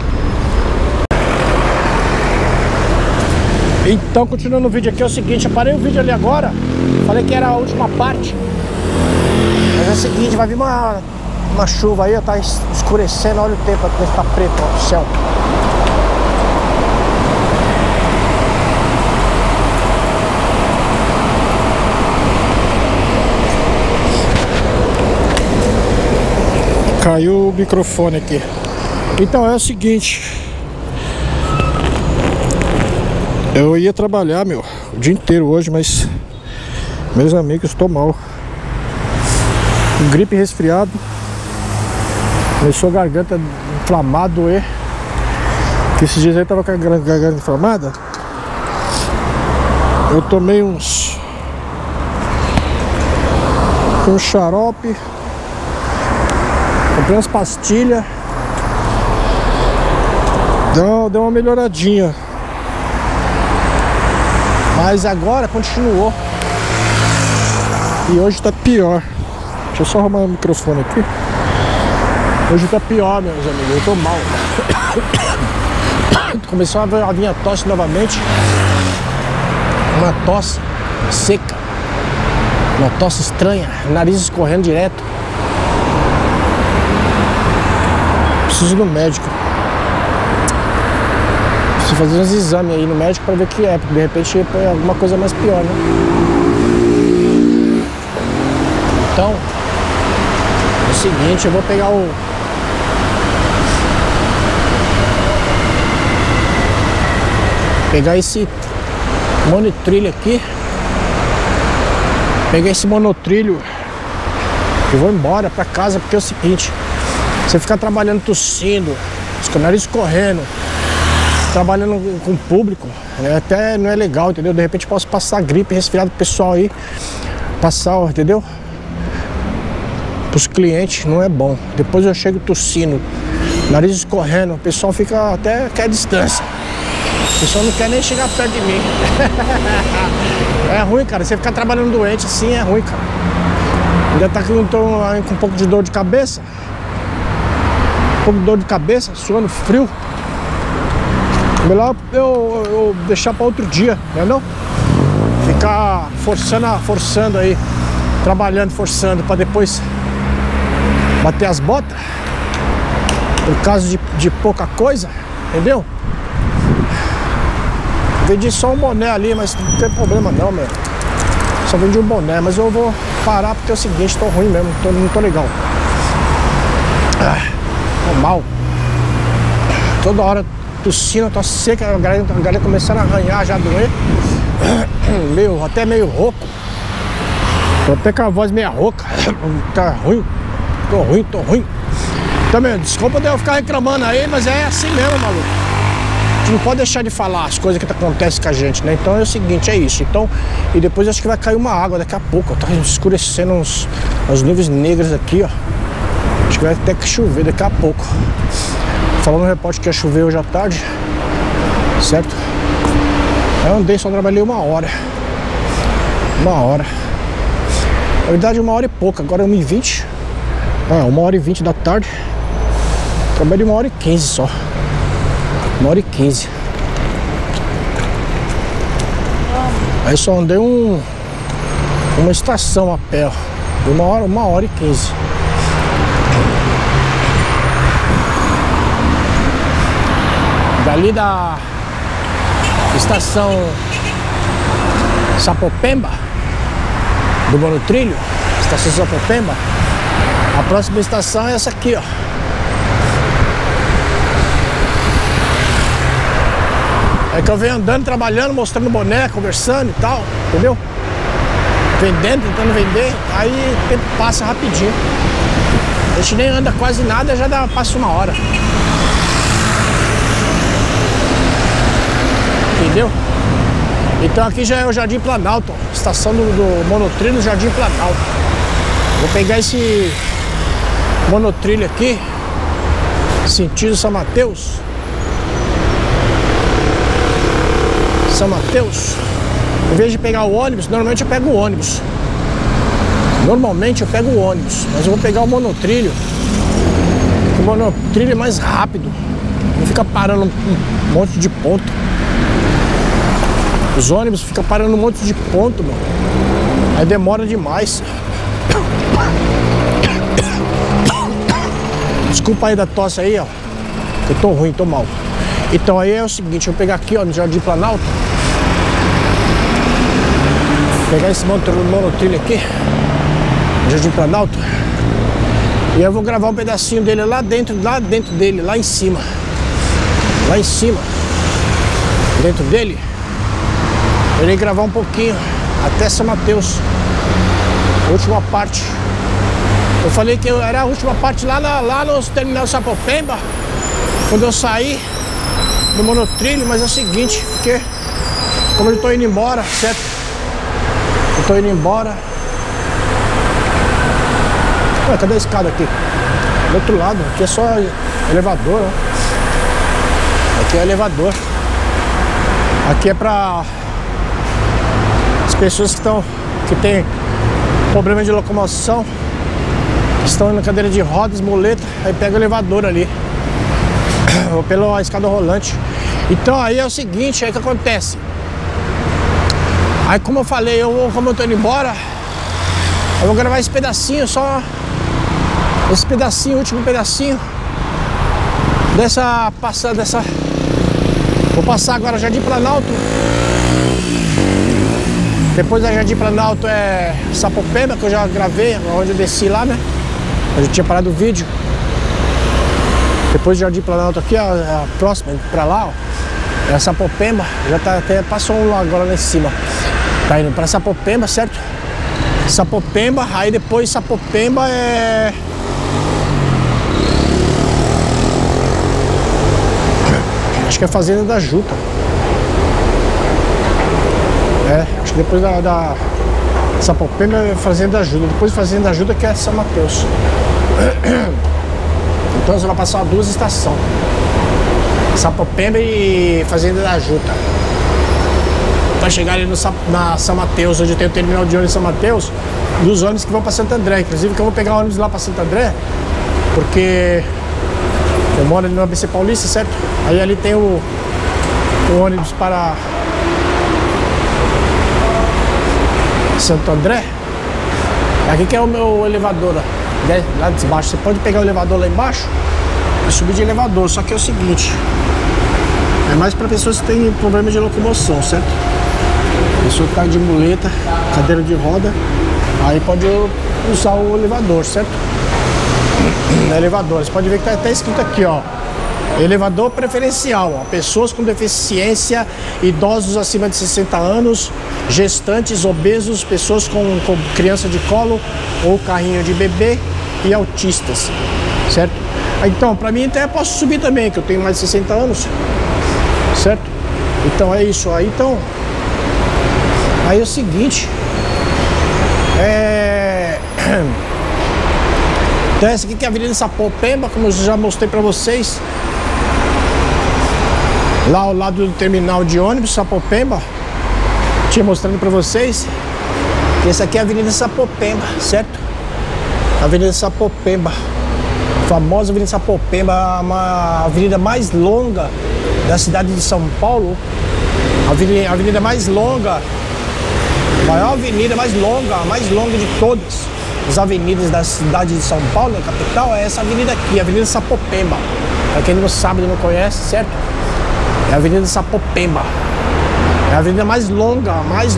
Então, continuando o vídeo aqui, é o seguinte, eu parei o vídeo ali agora, falei que era a última parte. Mas é o seguinte, vai vir uma chuva aí, ó, tá escurecendo, olha o tempo, vai ficar preto, ó, o céu. Caiu o microfone aqui. Então, é o seguinte... Eu ia trabalhar, meu, o dia inteiro hoje, mas meus amigos, estou mal. Gripe, resfriado. Começou a garganta inflamada, doer. Que esses dias aí tava com a garganta inflamada. Eu tomei um xarope. Comprei umas pastilhas. Deu uma melhoradinha. Mas agora continuou. E hoje tá pior. Deixa eu só arrumar o microfone aqui. Hoje tá pior, meus amigos. Eu tô mal. Começou a vir a tosse novamente. Uma tosse seca. Uma tosse estranha. Nariz escorrendo direto. Preciso do médico. Preciso fazer uns exames aí no médico pra ver o que é, porque de repente é alguma coisa mais pior, né? Então, é o seguinte, eu vou pegar esse monotrilho aqui. Pegar esse monotrilho e vou embora pra casa, porque é o seguinte, você ficar trabalhando tossindo, com o nariz correndo, trabalhando com o público, até não é legal, entendeu? De repente posso passar gripe, resfriado pro pessoal aí, passar, entendeu? Pros clientes, não é bom. Depois eu chego tossindo, nariz escorrendo, o pessoal fica até quer distância. O pessoal não quer nem chegar perto de mim. É ruim, cara, você ficar trabalhando doente assim é ruim, cara. Ainda tá com um pouco de dor de cabeça. Um pouco de dor de cabeça, suando frio. Melhor eu deixar para outro dia, não é não? Ficar forçando aí, trabalhando, forçando, para depois bater as botas, por causa de pouca coisa, entendeu? Vendi só um boné ali, mas não tem problema não, meu. Só vendi um boné, mas eu vou parar porque é o seguinte, tô ruim mesmo, não tô legal. Tô mal. Toda hora tossindo, tô seca, a galera começando a arranhar, já doer. Até meio rouco. Tô até com a voz meio rouca. Tá ruim. Tô ruim. Então, meu, desculpa de eu ficar reclamando aí, mas é assim mesmo, maluco. A gente não pode deixar de falar as coisas que acontecem com a gente, né? Então é o seguinte, é isso. Então, e depois acho que vai cair uma água daqui a pouco. Tá escurecendo as nuvens negras aqui, ó. Acho que vai até que chover daqui a pouco. Falando no repórter que ia chover hoje à tarde, certo? Eu andei, só trabalhei 1 hora. 1 hora. Na verdade 1h e pouco, agora é 1h20. 1h20 da tarde. Trabalhei 1h15 só. 1h15. Aí só andei uma estação a pé, ó. 1h15. Dali da estação Sapopemba, do monotrilho, estação Sapopemba, a próxima estação é essa aqui, ó. É que eu venho andando, trabalhando, mostrando boné, conversando e tal, entendeu? Vendendo, tentando vender, aí o tempo passa rapidinho. A gente nem anda quase nada, já passa 1 hora. Entendeu? Então aqui já é o Jardim Planalto, estação do monotrilho Jardim Planalto. Vou pegar esse monotrilho aqui, sentido São Mateus. São Mateus. Em vez de pegar o ônibus, normalmente eu pego o ônibus. Mas eu vou pegar o monotrilho. O monotrilho é mais rápido. Não fica parando um monte de ponto. Os ônibus ficam parando um monte de ponto, mano. Aí demora demais. Desculpa aí da tosse aí, ó. Eu tô ruim, tô mal. Então aí é o seguinte, eu vou pegar aqui, ó, no Jardim Planalto. Pegar esse monotrilho aqui, no Jardim Planalto. E eu vou gravar um pedacinho dele lá dentro dele, lá em cima. Lá em cima. Dentro dele. Eu irei gravar um pouquinho, até São Mateus. Última parte. Eu falei que era a última parte lá no terminal Sapopemba, quando eu saí do monotrilho, mas é o seguinte, porque como eu tô indo embora, certo? Eu tô indo embora. Ué, cadê a escada aqui? Do outro lado, aqui é só elevador, né? Aqui é elevador. Aqui é pra as pessoas que têm problema de locomoção, estão na cadeira de rodas, muleta, aí pega o elevador ali, ou pela escada rolante. Então aí é o seguinte, aí que acontece. Aí como eu falei, como eu tô indo embora, eu vou gravar esse pedacinho, só esse pedacinho, último pedacinho dessa passada, dessa. Vou passar agora Jardim Planalto. Depois da Jardim Planalto é Sapopemba, que eu já gravei, onde eu desci lá, né? Eu já tinha parado o vídeo. Depois do Jardim Planalto aqui, a próxima, pra lá, ó, é Sapopemba. Já tá, até passou um lá agora lá em cima. Tá indo pra Sapopemba, certo? Sapopemba, aí depois Sapopemba é... Acho que é Fazenda da Juta. É, acho que depois da Sapopemba é Fazenda da Juta. Depois de Fazenda da Juta que é São Mateus. Então você vai passar 2 estações. Sapopemba e Fazenda da Juta. Vai chegar ali na São Mateus, onde tem o terminal de ônibus São Mateus, dos ônibus que vão para Santo André. Inclusive que eu vou pegar o ônibus lá para Santo André, porque eu moro ali no ABC Paulista, certo? Aí ali tem o ônibus para Santo André. Aqui que é o meu elevador, ó, né? Lá de baixo. Você pode pegar o elevador lá embaixo e subir de elevador. Só que é o seguinte, é mais para pessoas que têm problema de locomoção, certo? Pessoa que tá de muleta, cadeira de roda, aí pode usar o elevador, certo? Elevador, você pode ver que tá até escrito aqui, ó, elevador preferencial, ó, pessoas com deficiência, idosos acima de 60 anos, gestantes, obesos, pessoas com criança de colo ou carrinho de bebê e autistas, certo? Então, pra mim até posso subir também, que eu tenho mais de 60 anos, certo? Então é isso aí. Então, aí é o seguinte, então essa aqui que é a Avenida Sapopemba, como eu já mostrei pra vocês, lá ao lado do terminal de ônibus Sapopemba, tinha mostrando pra vocês. Essa aqui é a Avenida Sapopemba, certo? Avenida Sapopemba, famosa Avenida Sapopemba, uma avenida mais longa da cidade de São Paulo. A avenida mais longa, maior avenida mais longa de todas as avenidas da cidade de São Paulo, da capital, é essa avenida aqui, a Avenida Sapopemba. Pra quem não sabe, não conhece, certo? É a Avenida Sapopemba. É a avenida mais longa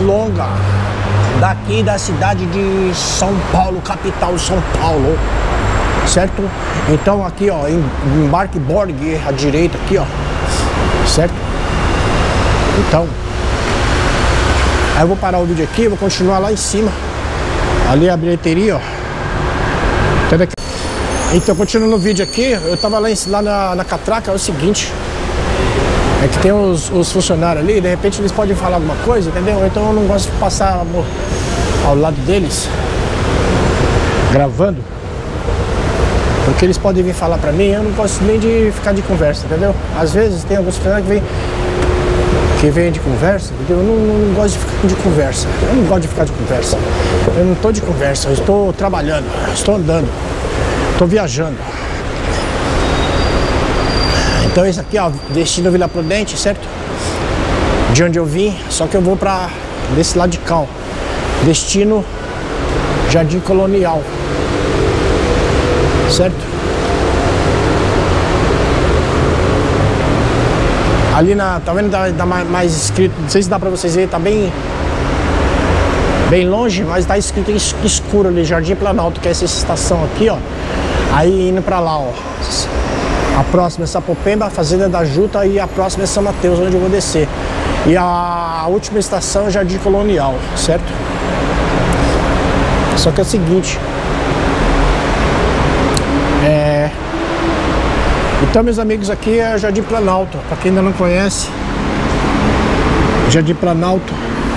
daqui da cidade de São Paulo, capital de São Paulo, certo? Então aqui, ó, embarque Borg à direita aqui, ó, certo? Então, aí eu vou parar o vídeo aqui, vou continuar lá em cima, ali a bilheteria, ó. Então, continuando o vídeo aqui, eu tava lá na catraca, é o seguinte. É que tem os funcionários ali, de repente eles podem falar alguma coisa, entendeu? Então eu não gosto de passar ao lado deles, gravando, porque eles podem vir falar pra mim, eu não gosto nem de ficar de conversa, entendeu? Às vezes tem alguns funcionários que vêm de conversa, entendeu? Eu não gosto de ficar de conversa, eu não gosto de ficar de conversa, eu não tô de conversa, eu estou trabalhando, estou andando, estou viajando. Então esse aqui, ó, destino Vila Prudente, certo? De onde eu vim, só que eu vou pra desse lado de cá, ó. Destino Jardim Colonial, certo? Ali tá vendo, tá mais escrito, não sei se dá pra vocês verem, tá bem longe, mas tá escrito escuro ali, Jardim Planalto, que é essa estação aqui, ó. Aí indo pra lá, ó. A próxima é Sapopemba, Fazenda da Juta, e a próxima é São Mateus, onde eu vou descer. E a última estação é Jardim Colonial, certo? Só que é o seguinte. Então, meus amigos, aqui é Jardim Planalto. Pra quem ainda não conhece, Jardim Planalto,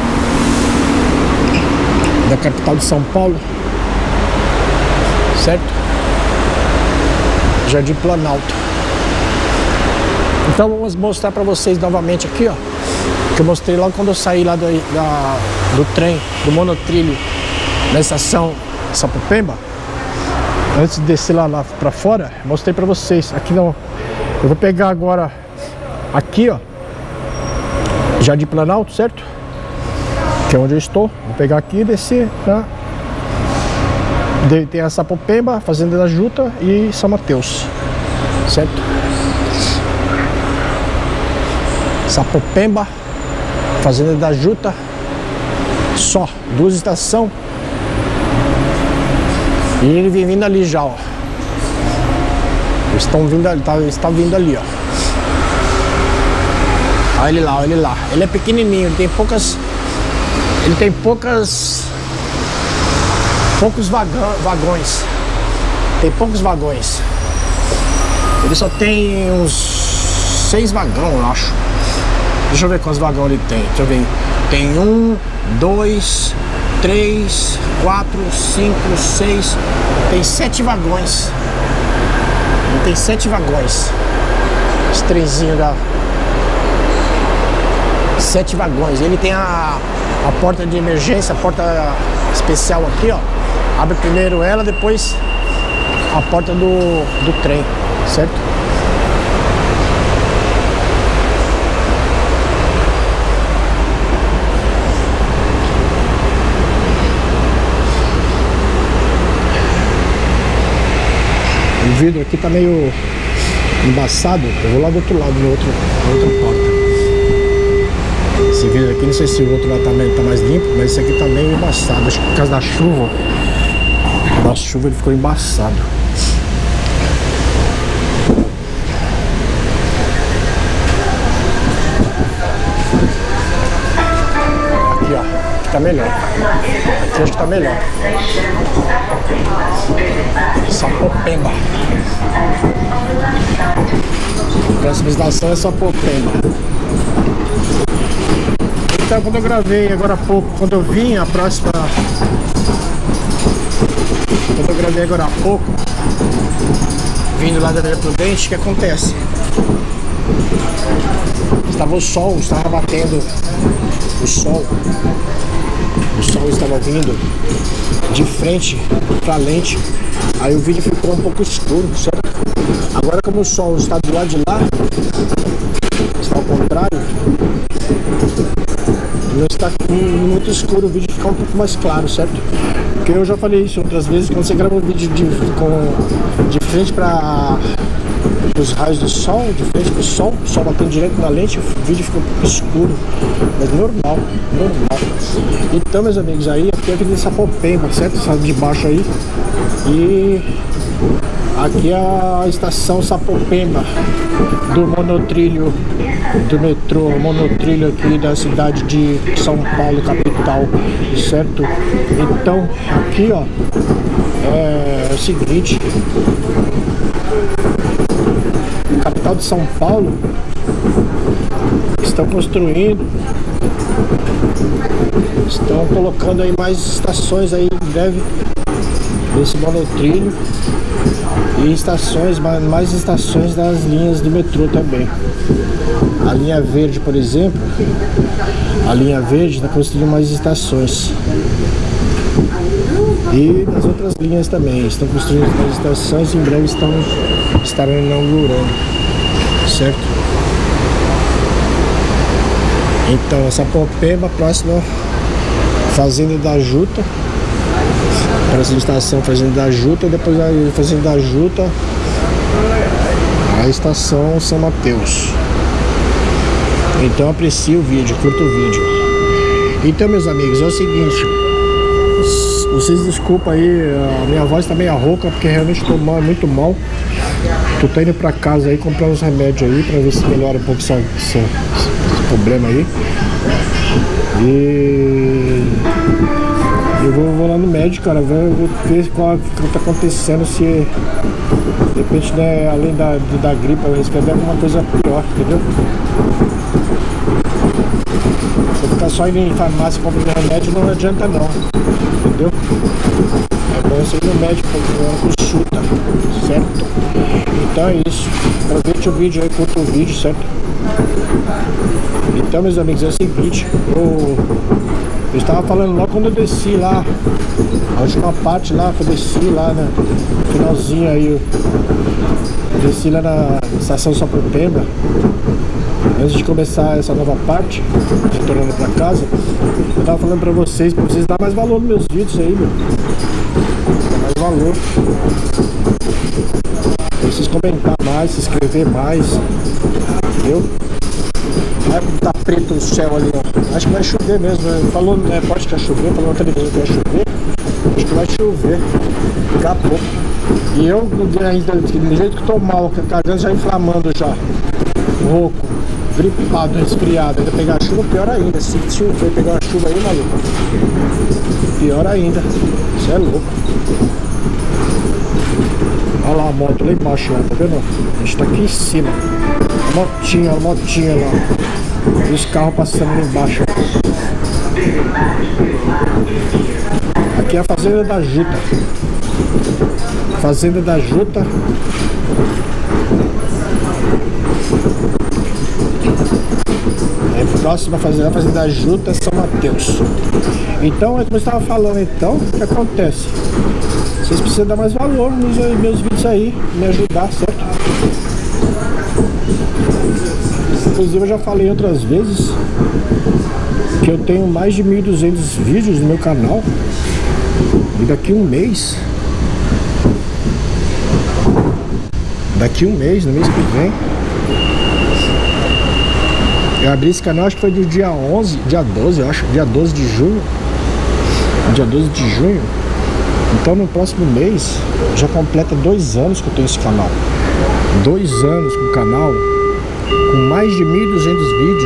da capital de São Paulo, certo? Jardim Planalto. Então vamos mostrar pra vocês novamente aqui, ó, que eu mostrei logo quando eu saí lá do trem, do monotrilho, na estação Sapopemba. Antes de descer lá pra fora, mostrei pra vocês. Aqui não, eu vou pegar agora aqui, ó, Jardim Planalto, certo? Que é onde eu estou. Vou pegar aqui e descer, tá? Tem a Sapopemba, Fazenda da Juta e São Mateus, certo? Sapopemba, Fazenda da Juta, só duas estações. E ele vem vindo ali já, ó. Eles estão vindo ali, está vindo ali, ó. Olha ele lá, olha ele lá. Ele é pequenininho, ele tem poucos vagões. Tem poucos vagões. Ele só tem uns 6 vagões, eu acho. Deixa eu ver quantos vagões ele tem. Deixa eu ver. Tem 1, 2, 3, 4, 5, 6. Tem 7 vagões. Ele tem 7 vagões. Esse trenzinho da 7 vagões. Ele tem a porta de emergência, a porta especial aqui, ó. Abre primeiro ela, depois a porta do trem, certo? O vidro aqui tá meio embaçado. Eu vou lá do outro lado, na outra porta. Esse vidro aqui, não sei se o outro lado tá mais limpo, mas esse aqui tá meio embaçado. Acho que por causa da chuva. Da chuva ele ficou embaçado. Aqui, ó. Aqui tá melhor. Aqui acho que tá melhor. Sapopemba. A próxima estação é Sapopemba. Então, quando eu gravei agora há pouco, quando eu vim a próxima. Quando eu gravei agora há pouco, vindo lá da Vila Prudente, o que acontece? estava o sol, estava batendo o sol estava vindo de frente para a lente, aí o vídeo ficou um pouco escuro, certo? Agora como o sol está do lado de lá, está ao contrário, não está muito escuro, o vídeo fica um pouco mais claro, certo? Porque eu já falei isso outras vezes, quando você grava um vídeo de frente para os raios do sol, de frente para o sol batendo direto na lente, o vídeo fica um pouco escuro, mas normal. Então, meus amigos, aí aqui é a Avenida Sapopemba, certo? Essa de baixo aí, e aqui é a estação Sapopemba do monotrilho, do metrô monotrilho aqui da cidade de São Paulo, capital, certo? Então, aqui ó, é o seguinte, capital de São Paulo, estão construindo, estão colocando aí mais estações aí em breve nesse monotrilho, e estações, mais estações das linhas do metrô também. A linha verde, por exemplo, a linha verde está construindo mais estações, e nas outras linhas também estão construindo mais estações, e em breve estarão inaugurando, certo? Então, Sapopemba, próxima Fazenda da Juta, próxima estação Fazenda da Juta, depois da Fazenda da Juta a estação São Mateus. Então aprecie o vídeo, curta o vídeo. Então, meus amigos, é o seguinte, vocês desculpam aí, a minha voz tá meio rouca, porque realmente estou muito mal. Tô indo pra casa aí comprar uns remédios aí pra ver se melhora um pouco esse problema aí. E eu vou lá no médico, cara, vou ver o que tá acontecendo, se de repente, né, além da gripe, eu resfriado, alguma coisa pior, entendeu? Se eu ficar só indo em farmácia comprando remédio, não adianta não, entendeu? É bom você ir no médico fazer uma consulta, certo? Então é isso. Aproveite o vídeo aí, curta o vídeo, certo? Então, meus amigos, é o seguinte, eu estava falando lá quando eu desci lá, a última parte lá, que eu desci lá, né, no finalzinho aí, eu desci lá na estação Sapopemba, antes de começar essa nova parte, retornando pra casa, eu tava falando pra vocês dar mais valor nos meus vídeos aí, meu. Dar mais valor. Pra vocês comentar mais, se inscrever mais, entendeu? Vai tá preto o céu ali, ó. Acho que vai chover mesmo, né? Falou, né? Pode que vai chover, falou na televisão que vai chover. Acho que vai chover daqui a pouco. E eu, do jeito que tô mal, com a garganta já inflamando já, rouco, gripado, resfriado, ainda pegar chuva, pior ainda. Se chover, pegar uma chuva aí, maluco, pior ainda. Isso é louco. Olha lá a moto lá embaixo, ó, tá vendo? A gente tá aqui em cima. A motinha lá. E os carros passando lá embaixo. Aqui é a Fazenda da Juta. Fazenda da Juta. É próxima Fazenda da Juta, São Mateus. Então, é como eu estava falando, então, o que acontece? Vocês precisam dar mais valor nos meus vídeos aí, me ajudar, certo? Inclusive eu já falei outras vezes que eu tenho mais de 1.200 vídeos no meu canal. E daqui um mês, no mês que vem, eu abri esse canal, acho que foi do dia 12, eu acho, dia 12 de junho. Dia 12 de junho. Então no próximo mês já completa 2 anos que eu tenho esse canal. 2 anos com o canal, com mais de 1.200 vídeos,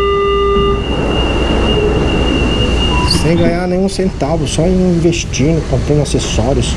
sem ganhar nenhum centavo, só investindo, comprando acessórios,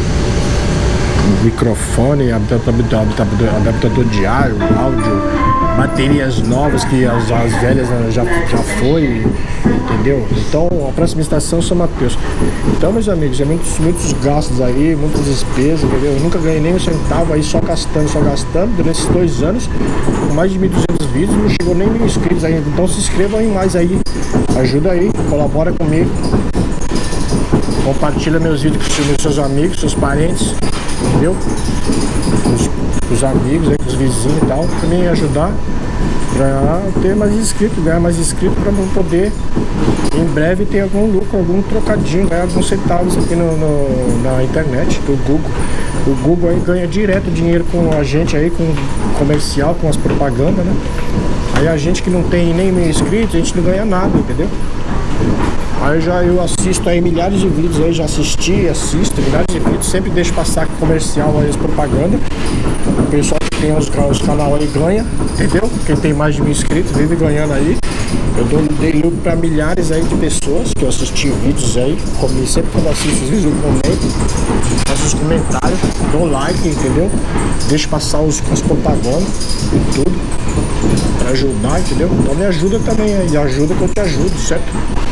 microfone, adaptador de áudio, baterias novas que as velhas já foi, entendeu? Então a próxima estação é São Mateus. Então, meus amigos, é muitos gastos aí, muitas despesas, entendeu? Eu nunca ganhei nem um centavo aí, só gastando durante esses 2 anos, com mais de 1.200 vídeos, não chegou nem 1.000 inscritos ainda. Então se inscrevam aí mais aí, ajuda aí, colabora comigo, compartilha meus vídeos com seus amigos, seus parentes, entendeu? Com os amigos aí, com os vizinhos e tal, pra me ajudar a ter mais inscritos, ganhar mais inscritos, para poder em breve ter algum lucro, algum trocadinho, ganhar alguns centavos aqui na internet do Google. O Google aí ganha direto dinheiro com a gente aí, com comercial, com as propagandas, né? Aí a gente que não tem nem 1.000 inscritos, a gente não ganha nada, entendeu? Aí eu assisto aí milhares de vídeos aí, já assisto milhares de vídeos, sempre deixo passar comercial aí, as propagandas. O pessoal que tem os canais aí ganha, entendeu? Quem tem mais de 1.000 inscritos vive ganhando aí. Eu dei lucro pra milhares aí de pessoas que eu assisti vídeos aí, sempre quando eu assisto os vídeos eu comento, faço os comentários, dou like, entendeu? Deixo passar as propagandas e tudo, pra ajudar, entendeu? Então me ajuda também aí, ajuda que eu te ajudo, certo?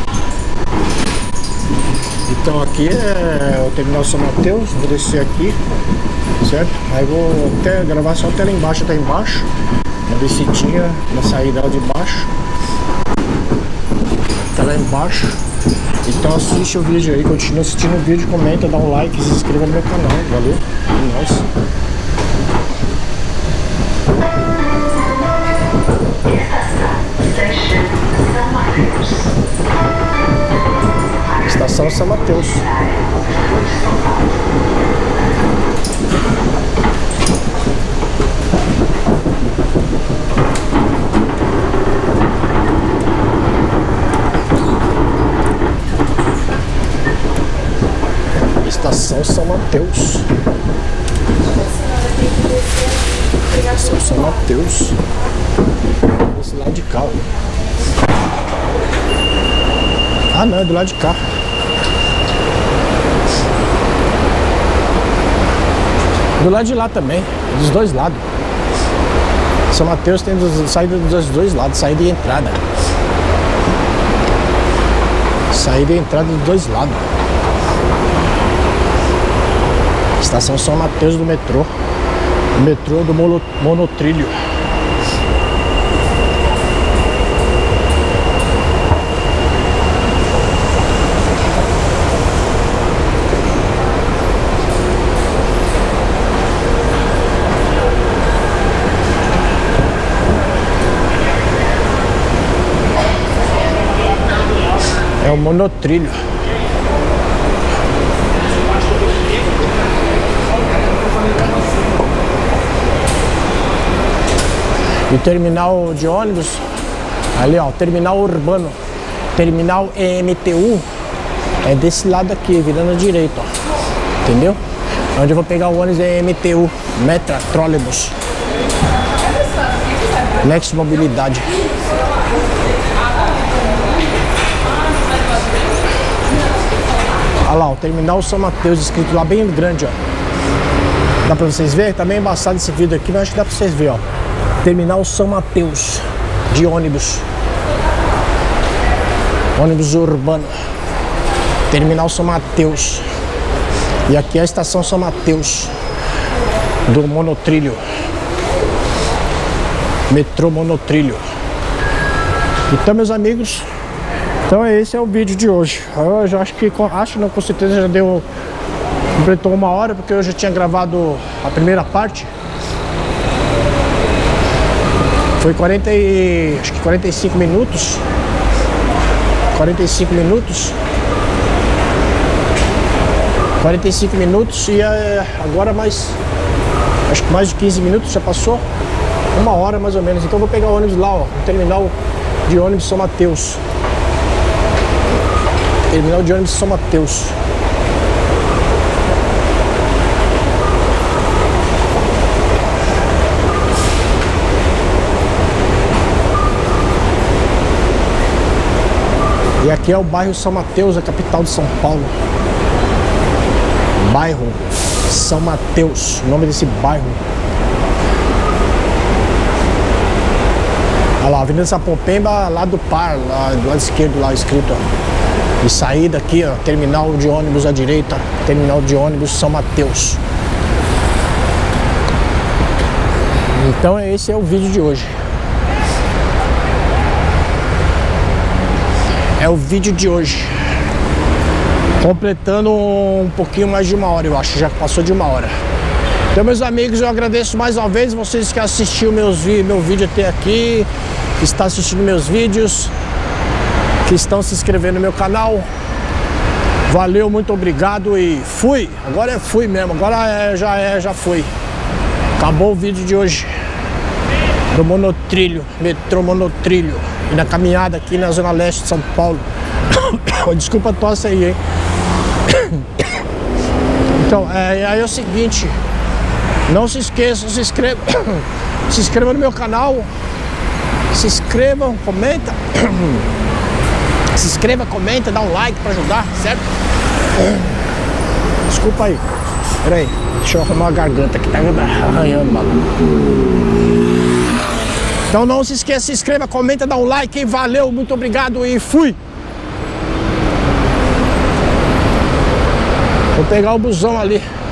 Então aqui é o terminal São Mateus, vou descer aqui, certo? Aí vou até gravar só até lá embaixo, uma descidinha na saída lá de baixo, até lá embaixo. Então assiste o vídeo aí, continua assistindo o vídeo, comenta, dá um like, se inscreva no meu canal, valeu? É nóis. Estação São Mateus. Estação São Mateus. Estação São Mateus. Esse lado de cá. Ah não, é do lado de cá. Do lado de lá também, dos dois lados. São Mateus tem saída dos dois lados, saída e entrada. Saída e entrada dos dois lados. Estação São Mateus do metrô. O metrô do monotrilho. É o monotrilho. E o terminal de ônibus, ali ó, terminal urbano, terminal EMTU, é desse lado aqui, virando à direita, ó. Entendeu? Onde eu vou pegar o ônibus é EMTU, Metra Trolebus. Next Mobilidade. Olha lá, o terminal São Mateus, escrito lá bem grande, ó. Dá pra vocês verem? Tá meio embaçado esse vídeo aqui, mas acho que dá pra vocês verem, ó. Terminal São Mateus, de ônibus. Ônibus urbano. Terminal São Mateus. E aqui é a estação São Mateus, do monotrilho. Metrô monotrilho. Então, meus amigos, então esse é o vídeo de hoje. Eu já acho não, com certeza já completou 1 hora, porque eu já tinha gravado a primeira parte. Foi 45 minutos. 45 minutos. 45 minutos e agora acho que mais de 15 minutos já passou. 1 hora mais ou menos. Então eu vou pegar o ônibus lá, ó, no terminal de ônibus São Mateus. Terminal de ônibus São Mateus. E aqui é o bairro São Mateus, a capital de São Paulo. Bairro São Mateus, o nome desse bairro. Olha lá, Avenida Sapopemba, lá do par, lá do lado esquerdo, lá escrito, ó. E saída aqui, ó, terminal de ônibus à direita, terminal de ônibus São Mateus. Então esse é o vídeo de hoje. É o vídeo de hoje. Completando um pouquinho mais de 1 hora, eu acho, já passou de 1 hora. Então, meus amigos, eu agradeço mais uma vez vocês que assistiram meu vídeo até aqui, que estão assistindo meus vídeos, que estão se inscrevendo no meu canal. Valeu, muito obrigado e fui. Agora fui mesmo, agora já fui. Acabou o vídeo de hoje do monotrilho, metrô monotrilho. E na caminhada aqui na Zona Leste de São Paulo. Desculpa a tosse aí, hein? Então, aí é o seguinte. Não se esqueçam, se inscreva no meu canal. Se inscrevam, comenta. Se inscreva, comenta, dá um like pra ajudar, certo? Desculpa aí. Pera aí, deixa eu arrumar a garganta que tá arranhando, maluco. Então não se esqueça, se inscreva, comenta, dá um like, hein? Valeu, muito obrigado e fui! Vou pegar o busão ali.